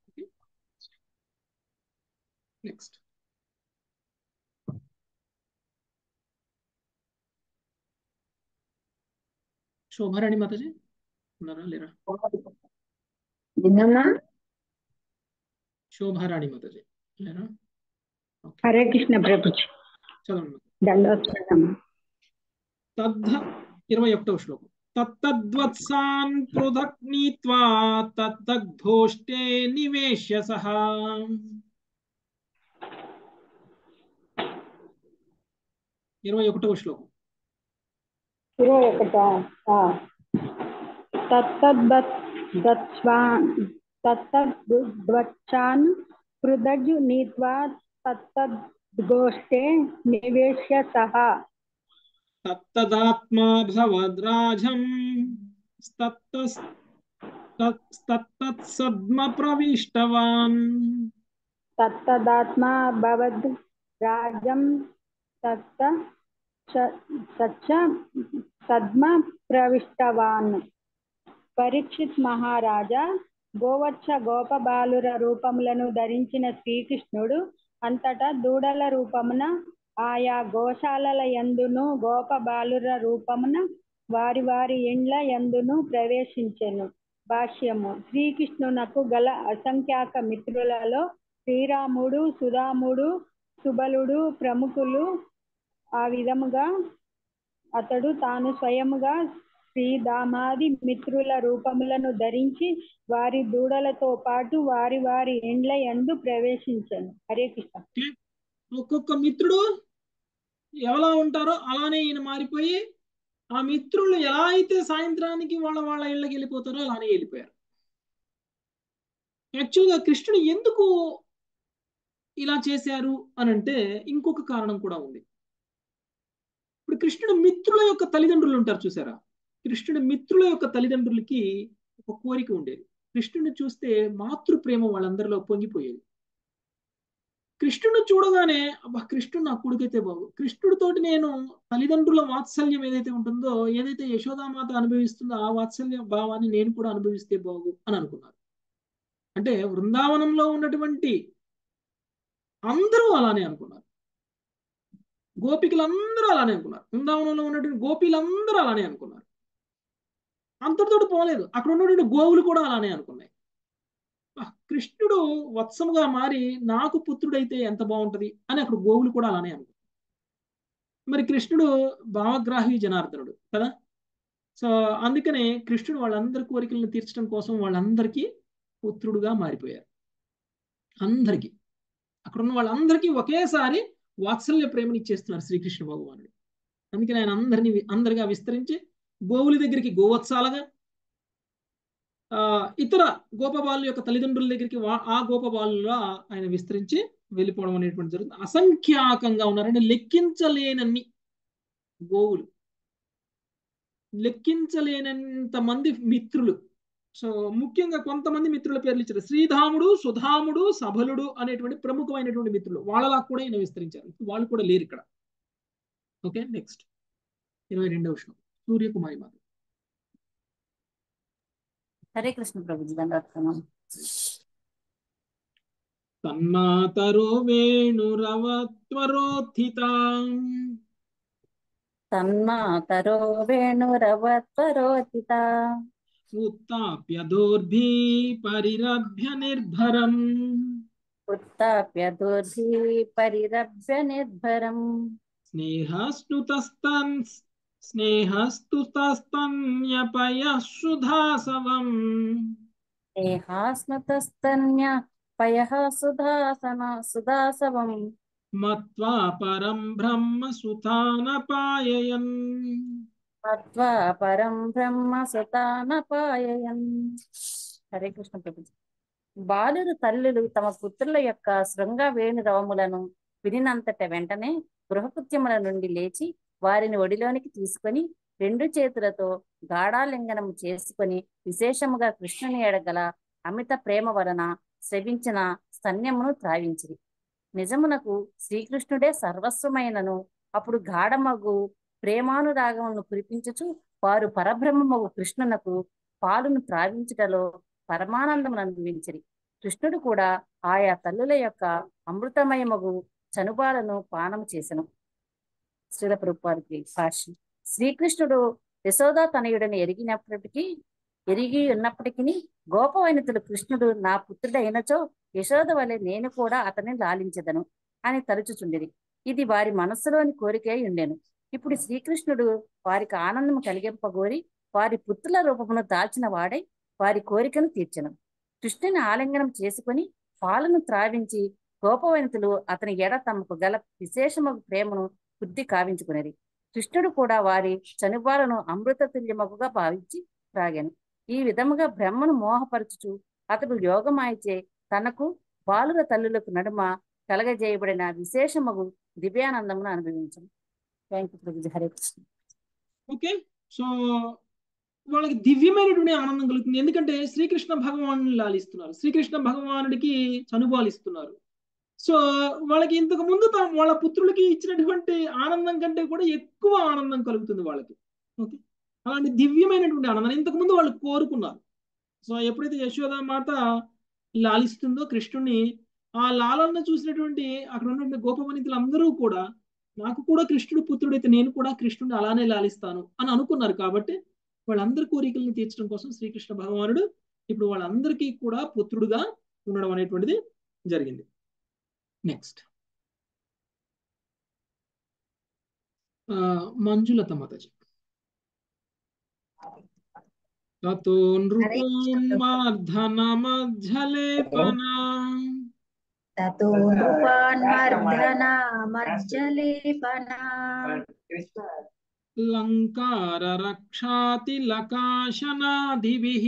నెక్స్ట్ శోభారాణి మాతాజీ ఉన్నారా లేరా? శోభారాణి మాతాజీ లేరా? హరే కృష్ణ ప్రభుజీ. చదవండి. దండోత్సవం. 21వ శ్లోకం. తత్తద్వత్సాన్ పృథక్ నీత్వా తత్తగ్ధోష్టే నివేశ్య సహ. 21వ శ్లోకం. 21. తత్తద్వత్సాన్ పృథగ్ నీత్వా తత్తద్ఘోష్టే నివేశ్య సహ. తత్తదాత్మా భవద్రాజం తత్తత్సద్మ ప్రవిష్టవాన్. తత్తదాత్మా భవద్ రాజం సద్మ ప్రవిష్టవాన్. పరీక్షిత్ మహారాజా, గోవత్స గోపబాలుర రూపములను ధరించిన శ్రీకృష్ణుడు అంతటా దూడల రూపమున ఆయా గోశాలల యందును గోపబాలుర రూపమున వారి వారి ఇండ్ల యందును ప్రవేశించెను. భాష్యము. శ్రీకృష్ణునకు గల అసంఖ్యాక మిత్రులలో శ్రీరాముడు, సుధాముడు, సుబలుడు ప్రముఖులు. ఆ విధముగా అతడు తాను స్వయముగా శ్రీధామాది మిత్రుల రూపములను ధరించి వారి దూడలతో పాటు వారి వారి ఇండ్ల యందు ప్రవేశించెను. హరే కృష్ణ. ఒక్కొక్క మిత్రుడు ఎలా ఉంటారో అలానే ఈయన మారిపోయి ఆ మిత్రులు ఎలా అయితే సాయంత్రానికి వాళ్ళ ఇళ్ళకి వెళ్ళిపోతారో అలానే వెళ్ళిపోయారు. యాక్చువల్గా కృష్ణుడు ఎందుకు ఇలా చేశారు అని అంటే ఇంకొక కారణం కూడా ఉంది. ఇప్పుడు కృష్ణుడు మిత్రుల యొక్క తల్లిదండ్రులు ఉంటారు చూసారా, కృష్ణుడి మిత్రుల యొక్క తల్లిదండ్రులకి ఒక కోరిక ఉండేది. కృష్ణుడిని చూస్తే మాతృ ప్రేమ వాళ్ళందరిలో పొంగిపోయేది. కృష్ణుడు చూడగానే అబ్బా కృష్ణుడు నా కొడుకైతే బాగు, కృష్ణుడితోటి నేను తల్లిదండ్రుల వాత్సల్యం ఏదైతే ఉంటుందో, ఏదైతే యశోదామాత అనుభవిస్తుందో ఆ వాత్సల్య భావాన్ని నేను కూడా అనుభవిస్తే బాగు అని అనుకున్నారు. అంటే బృందావనంలో ఉన్నటువంటి అందరూ అలానే అనుకున్నారు, గోపికలందరూ అలానే అనుకున్నారు, బృందావనంలో ఉన్నటువంటి గోపీలందరూ అలానే అనుకున్నారు. అంతటితోటి పోలేదు, అక్కడ ఉన్నటువంటి గోవులు కూడా అలానే అనుకున్నాయి. కృష్ణుడు వత్సముగా మారి నాకు పుత్రుడైతే ఎంత బాగుంటది అని అక్కడ గోవులు కూడా అలానే అనుకున్నారు. మరి కృష్ణుడు భావగ్రాహి జనార్దనుడు కదా, సో అందుకనే కృష్ణుడు వాళ్ళందరి కోరికలను తీర్చడం కోసం వాళ్ళందరికీ పుత్రుడుగా మారిపోయారు. అందరికీ, అక్కడ ఉన్న వాళ్ళందరికీ ఒకేసారి వాత్సల్య ప్రేమని ఇచ్చేస్తున్నారు శ్రీకృష్ణ భగవానుడు. అందుకని ఆయన అందరిగా విస్తరించి గోవుల దగ్గరికి గోవత్సాలుగా, ఇతర గోపబాలు యొక్క తల్లిదండ్రుల దగ్గరికి ఆ గోపబాలుగా ఆయన విస్తరించి వెళ్ళిపోవడం అనేటువంటి జరుగుతుంది. అసంఖ్యాకంగా ఉన్నారంటే లెక్కించలేనన్ని గోవులు, లెక్కించలేనంత మంది మిత్రులు. సో ముఖ్యంగా కొంతమంది మిత్రుల పేర్లు ఇచ్చారు. శ్రీధాముడు, సుధాముడు, సబలుడు అనేటువంటి ప్రముఖమైనటువంటి మిత్రులు, వాళ్ళలా కూడా ఈయన విస్తరించారు. వాళ్ళు కూడా లేరు ఇక్కడ. ఓకే, నెక్స్ట్ 22వ శ్లోకం సూర్యకుమారి మాత. హరే కృష్ణ ప్రభుజీ, దండవత్సనం. తన్మాతరో వేణురవత్వరోత్థితాం, తన్మాతరో వేణురవత్వరోత్థితా, ఉత్తాప్య దోర్భి పరిరభ్య నిర్భరం, ఉత్తాప్య దోర్భి పరిరభ్య నిర్భరం, స్నేహస్తుతస్తన్యపయః సుధాసవం, స్నేహాస్నుతస్తన్యపయః సుధాసవం, మత్వా పరం బ్రహ్మ సుతానపాయయన్, మత్వా పరం బ్రహ్మ సుతానపాయయన్. హరే కృష్ణ ప్రభుజీ. బాలురు తల్లులు తమ పుత్రుల యొక్క శృంగ వేణు రవములను వినినంతట వెంటనే గృహకృత్యముల నుండి లేచి వారిని ఒడిలోనికి తీసుకొని 2 చేతులతో గాఢాలింగనం చేసుకొని విశేషముగా కృష్ణుని ఎడగల అమిత ప్రేమ వలన స్రవించిన స్తన్యమును త్రావించిరి. నిజమునకు శ్రీకృష్ణుడే సర్వస్వమైనను అప్పుడు గాఢమగు ప్రేమానురాగములను కురిపించుచు వారు పరబ్రహ్మమగు కృష్ణునకు పాలును త్రావించుటలో పరమానందమును అనుభవించిరి. కృష్ణుడు కూడా ఆయా తల్లుల యొక్క అమృతమయమగు చనుబాలను పానము చేసెను. శ్రీల ప్రభుపాదికి భాష్యం. శ్రీకృష్ణుడు యశోదా తనయుడని ఎరిగి ఉన్నప్పటికీ గోపవనితులు కృష్ణుడు నా పుత్రుడైనచో యశోద వలె నేను కూడా అతన్ని లాలించెదను అని తలుచుచుండిరి. ఇది వారి మనస్సులోని కోరికే ఉండెను. ఇప్పుడు శ్రీకృష్ణుడు వారికి ఆనందము కలిగింపగోరి వారి పుత్రుల రూపమును దాల్చిన వాడై వారి కోరికను తీర్చెను. కృష్ణుని ఆలింగనం చేసుకుని పాలను త్రావించి గోపవనితులు అతని ఎడ తమకు గల విశేషమగు ప్రేమను బుద్ధి కావించుకునేది. కృష్ణుడు కూడా వారి చనుబాలను అమృత తుల్యమగుగా భావించి త్రాగాను. ఈ విధముగా బ్రహ్మను మోహపరచుచు అతడు యోగమాయిచే తనకు బాలుర తల్లులకు నడుమ కలగజేయబడిన విశేషమగు దివ్యానందమును అనుభవించను. Thank you Prabhuji. Hare Krishna. Okay, so వాళ్ళకి దివ్యమైనటువంటి ఆనందం కలుగుతుంది. ఎందుకంటే శ్రీకృష్ణ భగవాను లాలిస్తున్నారు, శ్రీకృష్ణ భగవానుడికి చనుబాలిస్తున్నారు. సో వాళ్ళకి ఇంతకు ముందు వాళ్ళ పుత్రులకి ఇచ్చినటువంటి ఆనందం కంటే కూడా ఎక్కువ ఆనందం కలుగుతుంది వాళ్ళకి. ఓకే, అలాంటి దివ్యమైనటువంటి ఆనందం ఇంతకు ముందు వాళ్ళు కోరుకున్నారు. సో ఎప్పుడైతే యశోదామాత లాలిస్తుందో కృష్ణుడిని, ఆ లాలన చూసినటువంటి అక్కడ ఉన్నటువంటి గోపవనితులు అందరూ కూడా నాకు కూడా కృష్ణుడు పుత్రుడైతే నేను కూడా కృష్ణుడిని అలానే లాలిస్తాను అని అనుకున్నారు. కాబట్టి వాళ్ళందరి కోరికలను తీర్చడం కోసం శ్రీకృష్ణ భగవానుడు ఇప్పుడు వాళ్ళందరికీ కూడా పుత్రుడుగా ఉండడం అనేటువంటిది జరిగింది. నెక్స్ట్ మంజులత మాతాజీ. తతో నృపోన్మర్ధనమజ్జలేపనా, తతో నృపాన్మర్ధనమజ్జలేపనా, లంకార రక్షాతి లకాశనాదిభిః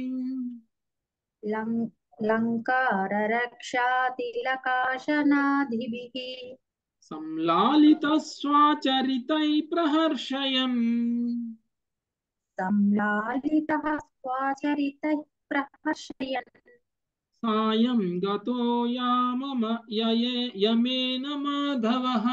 లంకారరక్షాతిలకాశనాదిభిః సంలాలిత స్వాచరితై ప్రహర్షయన్ సంలాలితః స్వాచరితైః ప్రహర్షయన్ సాయం గతో యమేన మాధవః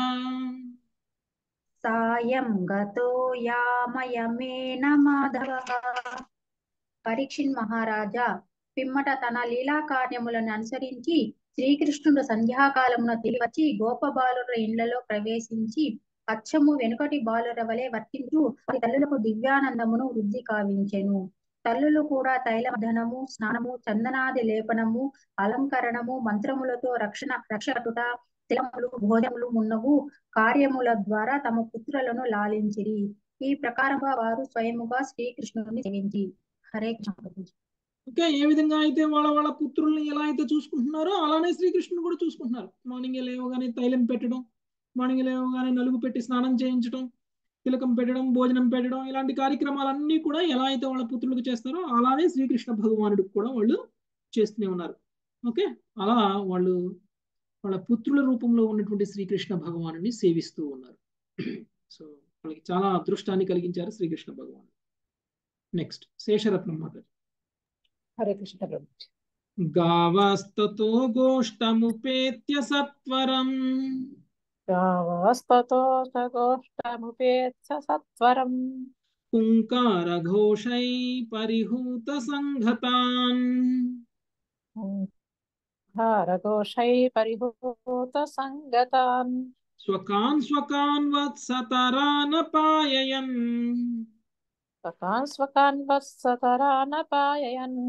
సాయం గతో యామయమేన మాధవః. పరీక్షిత్ మహారాజా పిమ్మట తన లీలా కార్యములను అనుసరించి శ్రీకృష్ణుడు సంధ్యాకాలమున తిరిగి వచ్చి గోపబాలుర ఇండ్లలో ప్రవేశించి అచ్చము వెనుకటి బాలుర వలె వర్తించు వారి తల్లులకు దివ్యానందమును వృద్ధి కావించెను. తల్లులు కూడా తైలమర్ధనము, స్నానము, చందనాది లేపనము, అలంకరణము, మంత్రములతో రక్షకటుట, తిలములు, భోజనములు మున్నగు కార్యముల ద్వారా తమ పుత్రులను లాలించిరి. ఈ ప్రకారంగా వారు స్వయముగా శ్రీకృష్ణుని సేవించి. హరే కృష్ణ. ఓకే, ఏ విధంగా అయితే వాళ్ళ పుత్రుల్ని ఎలా అయితే చూసుకుంటున్నారో అలానే శ్రీకృష్ణుని కూడా చూసుకుంటున్నారు. మార్నింగ్ లేవగానే తైలం పెట్టడం, మార్నింగ్ లేవగానే నలుగు పెట్టి స్నానం చేయించడం, తిలకం పెట్టడం, భోజనం పెట్టడం, ఇలాంటి కార్యక్రమాలన్నీ కూడా ఎలా అయితే వాళ్ళ పుత్రులకు చేస్తారో అలానే శ్రీకృష్ణ భగవానుడికి కూడా వాళ్ళు చేస్తూనే ఉన్నారు. ఓకే, అలా వాళ్ళు వాళ్ళ పుత్రుల రూపంలో ఉన్నటువంటి శ్రీకృష్ణ భగవానుడిని సేవిస్తూ ఉన్నారు. సో వాళ్ళకి చాలా అదృష్టాన్ని కలిగించారు శ్రీకృష్ణ భగవానుడు. నెక్స్ట్ శేషరత్నం మాత. హరే కృష్ణ ప్రభు. గావస్తతో గోష్టముపేత్య సత్వరం గావస్తతో సగోష్టముపేత్య సత్వరం పుంకార ఘోషై పరిహూత సంఘతాన్ ఘోషై పరిహూత సంగతాన్ స్వకాన్ వత్సతరానపాయయన్ స్వకాన్ వత్సతరానపాయయన్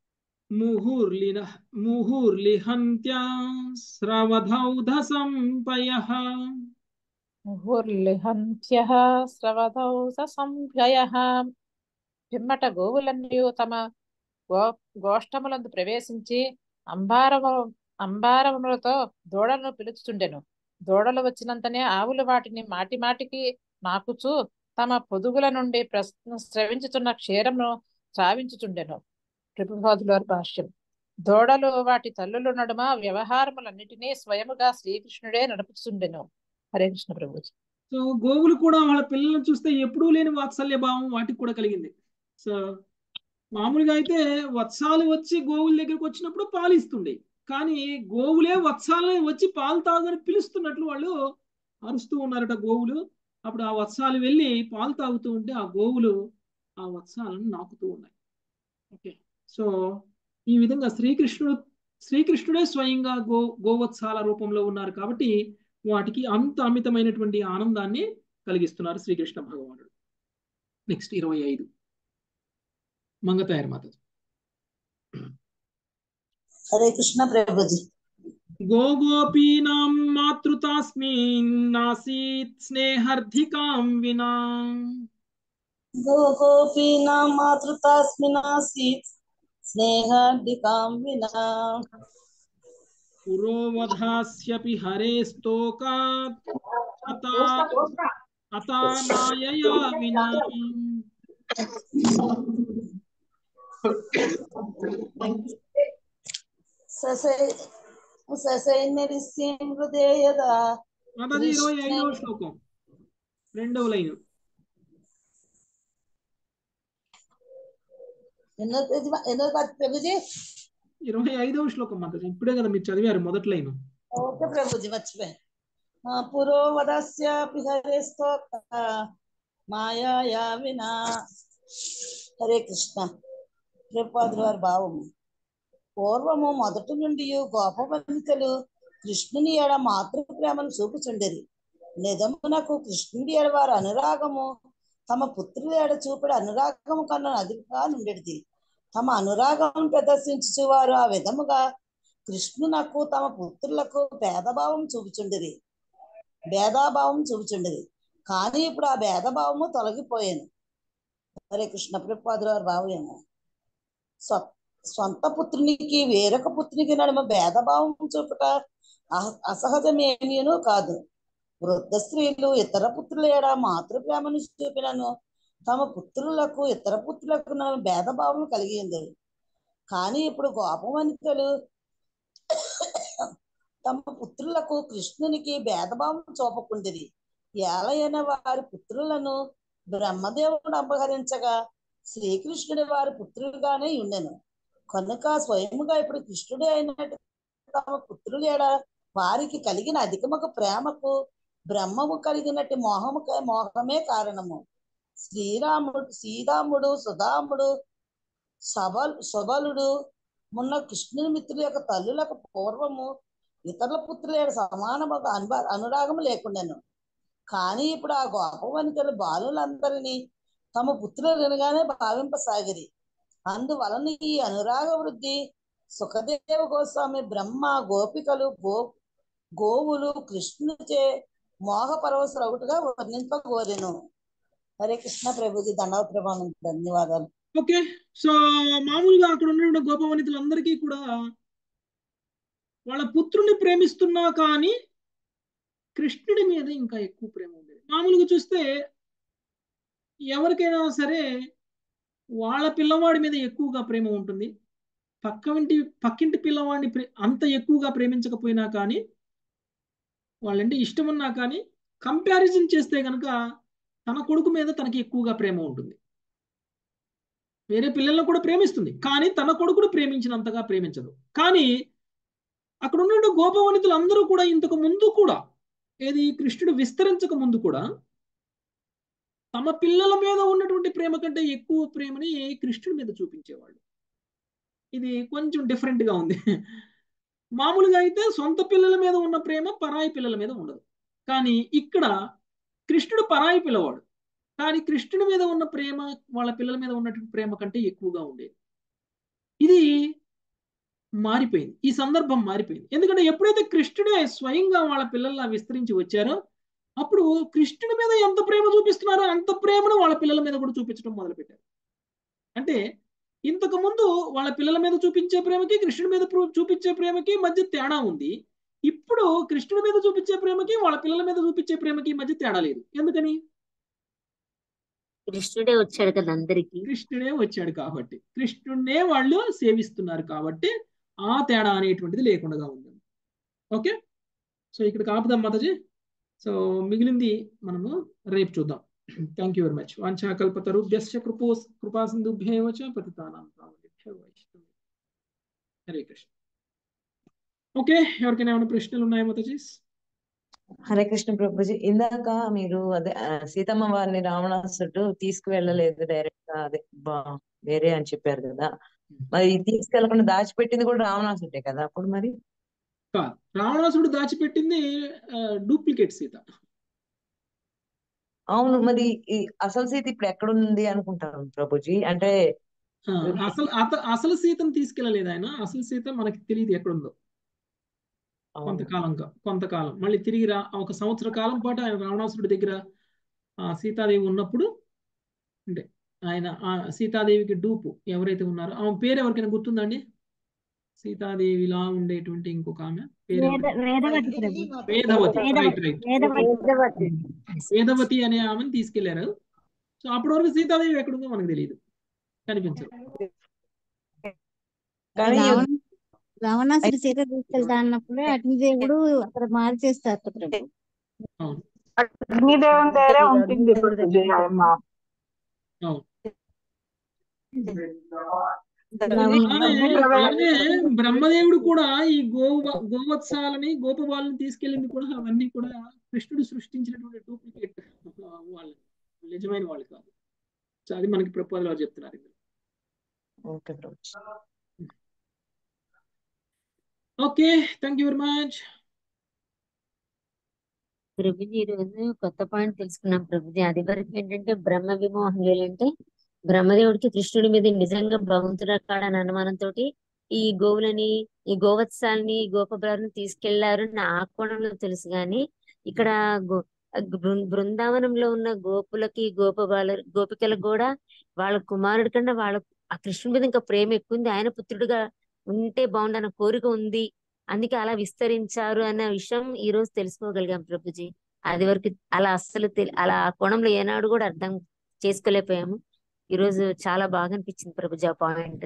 ముహుర్లిహంత్యా స్రవధౌధ సంపయః ముహుర్లిహంత్యః స్రవధౌస సంభయః. పిమ్మట గోవులన్నీ తమ గోష్టములందు ప్రవేశించి అంబారములతో దూడలను పిలుచుచుండెను. దూడలు వచ్చినంతనే ఆవులు వాటిని మాటిమాటికి నాకుచూ తమ పొదుగుల నుండి స్రవించుతున్న క్షీరమును త్రావించుచుండెను. ప్రభుపాదుల భాష్యం. దూడలు వాటి తల్లుల నడుమ వ్యవహారములన్నిటినీ స్వయముగా శ్రీకృష్ణుడే నడుపుచుండెను. హరే కృష్ణ ప్రభు. సో గోవులు కూడా వాళ్ళ పిల్లలను చూస్తే ఎప్పుడూ లేని వాత్సల్య భావం వాటికి కూడా కలిగింది. సో మామూలుగా అయితే వత్సాలు వచ్చి గోవుల దగ్గరికి వచ్చినప్పుడు పాలు ఇస్తుండే, కానీ గోవులే వత్సాలని వచ్చి పాలు తాగని పిలుస్తున్నట్లు వాళ్ళు అరుస్తూ ఉన్నారట గోవులు. అప్పుడు ఆ వత్సాలు వెళ్ళి పాలు తాగుతూ ఉంటే ఆ గోవులు ఆ వత్సాలను నాకుతూ ఉన్నాయి. ఓకే, సో ఈ విధంగా శ్రీకృష్ణుడే స్వయంగా గోవత్సాల రూపంలో ఉన్నారు కాబట్టి వాటికి అంత అమితమైనటువంటి ఆనందాన్ని కలిగిస్తున్నారు శ్రీకృష్ణ భగవానుడు. నెక్స్ట్ 25 మంగతాయర్ మాత. హరే కృష్ణ ప్రభుజీ. గోపీనాం మాతృతాస్మిన్ నాసీత్ స్నేహర్ధికాం వినా గోపీనాం మాతృతాస్మినాసీత్ స్నేహార్దికాం వినా పురోవధాస్యపి హరేస్తోకాత్ అతానాయయా వినా ససైన్యరిస్యం హృదయదా. మాతాజీ 25వ శ్లోకం 2వ లైన్. ఎన్నో ప్రభుజీ? 25వ శ్లోకం మాతాజీ, ఇప్పుడే కదా మీరు చదివారు మొదటి లైన్. ఓకే ప్రభుజీ, మర్చిపోయాను. పురోవదస్యాపి హరేస్తో మాయా వినా. హరే కృష్ణ. ప్రభుపాదుల వారి భావము. పూర్వము మొదటి నుండి గోపవంతులు కృష్ణుని ఎడ మాతృ ప్రేమను చూపుచుండేది. నిజమునకు కృష్ణుడి ఎడ వారి అనురాగము తమ పుత్రుల ఎడ చూపడి అనురాగము కన్నా అధికంగా నుండేది. తమ అనురాగం ప్రదర్శించు వారు ఆ విధముగా కృష్ణునకు తమ పుత్రులకు భేదభావం చూపుచుండేది. కానీ ఇప్పుడు ఆ భేదభావము తొలగిపోయాను. హరే కృష్ణ. ప్రభుపాదుల వారి భావం ఏమో, సొంత పుత్రునికి వేరొక పుత్రునికి నడుమ భేదభావం చూపుట అసహజమేమీనూ కాదు. వృద్ధ స్త్రీలు ఇతర పుత్రుల ఎడ మాతృప్రేమను చూపినను తమ పుత్రులకు ఇతర పుత్రులకు భేదభావం కలిగి ఉంది. కానీ ఇప్పుడు గోపవనితలు తమ పుత్రులకు కృష్ణునికి భేదభావం చూపకుండిరి. ఏలైన వారి పుత్రులను బ్రహ్మదేవుడు అపహరించగా శ్రీకృష్ణుడి వారి పుత్రులుగానే ఉండెను. కనుక స్వయముగా ఇప్పుడు కృష్ణుడే అయినట్టు తమ పుత్రుల ఎడ వారికి కలిగిన అధికముకు ప్రేమకు బ్రహ్మము కలిగినట్టు మోహమే కారణము. శ్రీరాముడు సుధాముడు సుబలుడు మొన్న కృష్ణుని మిత్రుల యొక్క తల్లులకు పూర్వము ఇతరుల పుత్రుల సమానముగా అనురాగము లేకుండాను. కానీ ఇప్పుడు ఆ గోపవనితలు బాలులందరినీ తమ పుత్రులుగానే భావింపసాగిరి. అందువలన ఈ అనురాగ వృద్ధి సుఖదేవ గోస్వామి బ్రహ్మ గోపికలు గోవులు కృష్ణుచే మోహ పరవశులగుటగా వర్ణింపగోరెను. హరే కృష్ణ ప్రభుజీ. దండవ ప్రభావం. ధన్యవాదాలు. ఓకే, సో మామూలుగా అక్కడ ఉన్న గోపవనితులందరికీ కూడా వాళ్ళ పుత్రుని ప్రేమిస్తున్నా కానీ కృష్ణుడి మీద ఇంకా ఎక్కువ ప్రేమ ఉండేది. మామూలుగా చూస్తే ఎవరికైనా సరే వాళ్ళ పిల్లవాడి మీద ఎక్కువగా ప్రేమ ఉంటుంది. పక్కింటి పిల్లవాడిని అంత ఎక్కువగా ప్రేమించకపోయినా కానీ వాళ్ళంటే ఇష్టం ఉన్నా కానీ కంపారిజన్ చేస్తే కనుక తన కొడుకు మీద తనకి ఎక్కువగా ప్రేమ ఉంటుంది. వేరే పిల్లలను కూడా ప్రేమిస్తుంది కానీ తన కొడుకును ప్రేమించినంతగా ప్రేమించదు. కానీ అక్కడ ఉన్న గోపవనితులు అందరూ కూడా ఇంతకు ముందు కూడా ఏది కృష్ణుడు విస్తరించక ముందు కూడా తమ పిల్లల మీద ఉన్నటువంటి ప్రేమ కంటే ఎక్కువ ప్రేమని కృష్ణుడి మీద చూపించేవాళ్ళు. ఇది కొంచెం డిఫరెంట్ గా ఉంది. మామూలుగా అయితే సొంత పిల్లల మీద ఉన్న ప్రేమ పరాయి పిల్లల మీద ఉండదు. కానీ ఇక్కడ కృష్ణుడు పరాయి పిల్లవాడు కానీ కృష్ణుడి మీద ఉన్న ప్రేమ వాళ్ళ పిల్లల మీద ఉన్నటువంటి ప్రేమ కంటే ఎక్కువగా ఉండేది. ఇది మారిపోయింది. ఈ సందర్భం మారిపోయింది. ఎందుకంటే ఎప్పుడైతే కృష్ణుడే స్వయంగా వాళ్ళ పిల్లల్లా విస్తరించి వచ్చారో అప్పుడు కృష్ణుడి మీద ఎంత ప్రేమ చూపిస్తున్నారో అంత ప్రేమను వాళ్ళ పిల్లల మీద కూడా చూపించడం మొదలుపెట్టారు. అంటే ఇంతకు ముందు వాళ్ళ పిల్లల మీద చూపించే ప్రేమకి కృష్ణుడి మీద చూపించే ప్రేమకి మధ్య తేడా ఉంది. ఇప్పుడు కృష్ణుడి మీద చూపించే ప్రేమకి వాళ్ళ పిల్లల మీద చూపించే ప్రేమకి మధ్య తేడా లేదు. ఎందుకని? కృష్ణుడే వచ్చాడు కదా అందరికి. కృష్ణుడే వచ్చాడు కాబట్టి కృష్ణుడినే వాళ్ళు సేవిస్తున్నారు కాబట్టి ఆ తేడా అనేటువంటిది లేకుండా ఉంది. ఓకే, సో ఇక్కడ కాపుదాం మాతాజీ. సో మిగిలింది మనము రేపు చూద్దాం. Thank you very much. వాంఛాకల్పతరుభ్యశ్చ కృపా సింధుభ్యేవ చ పతితానాం పావనేభ్యో వైష్ణవేభ్యో. హరే కృష్ణ. ఓకే, ఎవరికైనా ఏమైనా ప్రశ్నలు ఉన్నాయా మాతాజీ? హరే కృష్ణ ప్రభుజీ. ఇందాక మీరు అదే సీతమ్మ వారిని రావణాసుడు తీసుకువెళ్ళలేదు డైరెక్ట్ గా, అదే వేరే అని చెప్పారు కదా, మరి తీసుకెళ్లకుండా దాచిపెట్టింది కూడా రావణాసుడే కదా అప్పుడు? మరి కాదు, రావణాసుడు దాచిపెట్టింది డూప్లికేట్ సీత. అవును, మరి అసలు సీత ఇప్పుడు ఎక్కడుంది అనుకుంటాను ప్రభుజీ. అంటే అసలు సీతను తీసుకెళ్ళలేదు ఆయన. అసలు సీత మనకి తెలియదు ఎక్కడుందో. కొంతకాలం మళ్ళీ తిరిగి ఒక సంవత్సర కాలం పాటు ఆయన రావణాసురుడి దగ్గర సీతాదేవి ఉన్నప్పుడు అంటే ఆయన సీతాదేవికి డూపు ఎవరైతే ఉన్నారో ఆమె పేరు ఎవరికైనా గుర్తుందండి? సీతాదేవిలా ఉండేటువంటి ఇంకొక ఆమె పేరు వేదవతి అనే ఆమెను తీసుకెళ్లారు. సో అప్పటి వరకు సీతాదేవి ఎక్కడుందో మనకు తెలియదు, కనిపించదు. రావణాసుడు సీత తీసుకెళ్తా అన్నప్పుడు అగ్నిదేవుడు అక్కడ మార్చేస్తారు ప్రభు. అగ్నిదేవుని దగ్గరే ఉంటుంది ఇప్పుడు. బ్రహ్మదేవుడు కూడా ఈ గోవత్సాలని గోపబాలను తీసుకెళ్ళింది కూడా అవన్నీ కూడా కృష్ణుడు సృష్టించినటువంటి డూప్లికేట్ వాళ్ళు, నిజమైన వాళ్ళు కాదు. సో అది మనకి ప్రపోజల్ చెప్తున్నారు. Okay, thank you very much ప్రభుజీ. ఈ రోజు కొత్త పాయింట్ తెలుసుకున్నాం ప్రభుజీ. అది వరకు ఏంటంటే బ్రహ్మ విమోహం అంటే బ్రహ్మదేవుడికి కృష్ణుడి మీద నిజంగా భగవంతుడు కాడని అనుమానంతో ఈ గోవులని, ఈ గోవత్సాలని, గోపబాలను తీసుకెళ్లారు ఆ కోణంలో తెలుసు. గాని ఇక్కడ బృందావనంలో ఉన్న గోపులకి గోపికలకు కూడా వాళ్ళ కుమారుడి కన్నా వాళ్ళ ఆ కృష్ణుడి మీద ఇంకా ప్రేమ ఎక్కువ ఉంది. ఆయన పుత్రుడుగా ఉంటే బాగుండన్న కోరిక ఉంది, అందుకే అలా విస్తరించారు అన్న విషయం ఈ రోజు తెలుసుకోగలిగాం ప్రభుజీ. అది వరకు అలా అస్సలు అలా ఆ కోణంలో ఏనాడు కూడా అర్థం చేసుకోలేకపోయాము. ఈ రోజు చాలా బాగా అనిపించింది ప్రభుజీ ఆ పాయింట్.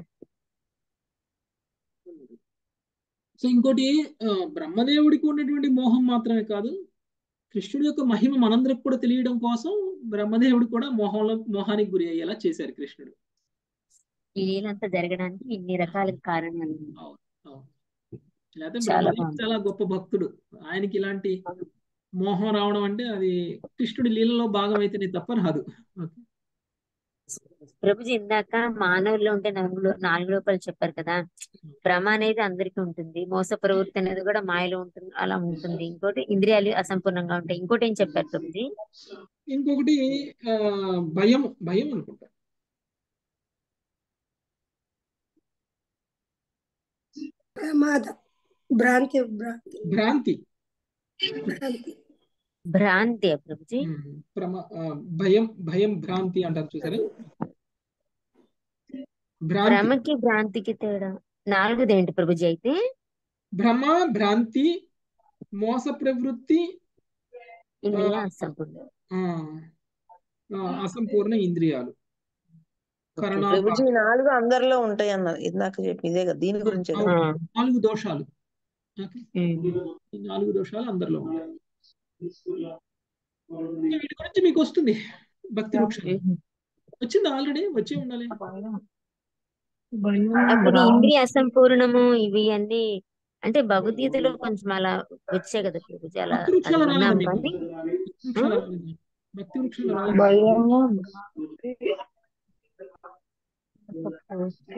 సో ఇంకోటి బ్రహ్మదేవుడికి ఉన్నటువంటి మోహం మాత్రమే కాదు, కృష్ణుడి యొక్క మహిమ మనందరికి కూడా తెలియడం కోసం బ్రహ్మదేవుడు కూడా మోహానికి గురి అయ్యేలా చేశారు కృష్ణుడు. ఈ లీలంతా జరగడానికి ఇన్ని రకాల కారణాలు. లేకపోతే చాలా బ్రహ్మదేవుడు బాగుంది. చాలా గొప్ప భక్తుడు, ఆయనకి ఇలాంటి మోహం రావడం అంటే అది కృష్ణుడి లీలలో భాగం అయితేనే తప్ప రాదు. ప్రభుజీ ఇందాక మానవుల్లో ఉంటే నాలుగు లోపాలు చెప్పారు కదా. భ్రమ అనేది అందరికీ ఉంటుంది, మోస ప్రవృత్తి అనేది కూడా మాయలో ఉంటుంది, అలా ఉంటుంది. ఇంకోటి ఇంద్రియాలు అసంపూర్ణంగా ఉంటాయి. ఇంకోటి ఏం చెప్పారు ప్రభుజీ? ఇంకొకటి భయం భయం అనుకుంటా. ప్రమాదం, భ్రాంతి భ్రాంతి భ్రాంతి భ్రాంతి ప్రభుజీ. భయం భయం భ్రాంతి అంటారు చూసారా. భ్రమకి భ్రాంతికి తేడా నాలుగుది ఏంటి ప్రభుజీ అయితే? భ్రమ, భ్రాంతి, మోస ప్రవృత్తి, అసంపూర్ణ ఇంద్రియాలు. ప్రభుజీ 4 అందరిలో ఉంటాయి అన్నారు ఇందాక చెప్పి, ఇదే కదా దీని గురించి. 4 దోషాలు, 4 దోషాలు అందరిలో ఉంటాయి. వీటి గురించి మీకు వస్తుంది భక్తి వృక్షం. వచ్చింది ఆల్రెడీ, వచ్చే ఉండాలి. అప్పుడు ఇంద్రియ అసంపూర్ణము ఇవి అన్ని అంటే భగవద్గీతలో కొంచెం అలా వచ్చాయి కదా ప్రభుజీ, అలా విన్నాం కానీ భక్తి వృక్షంలో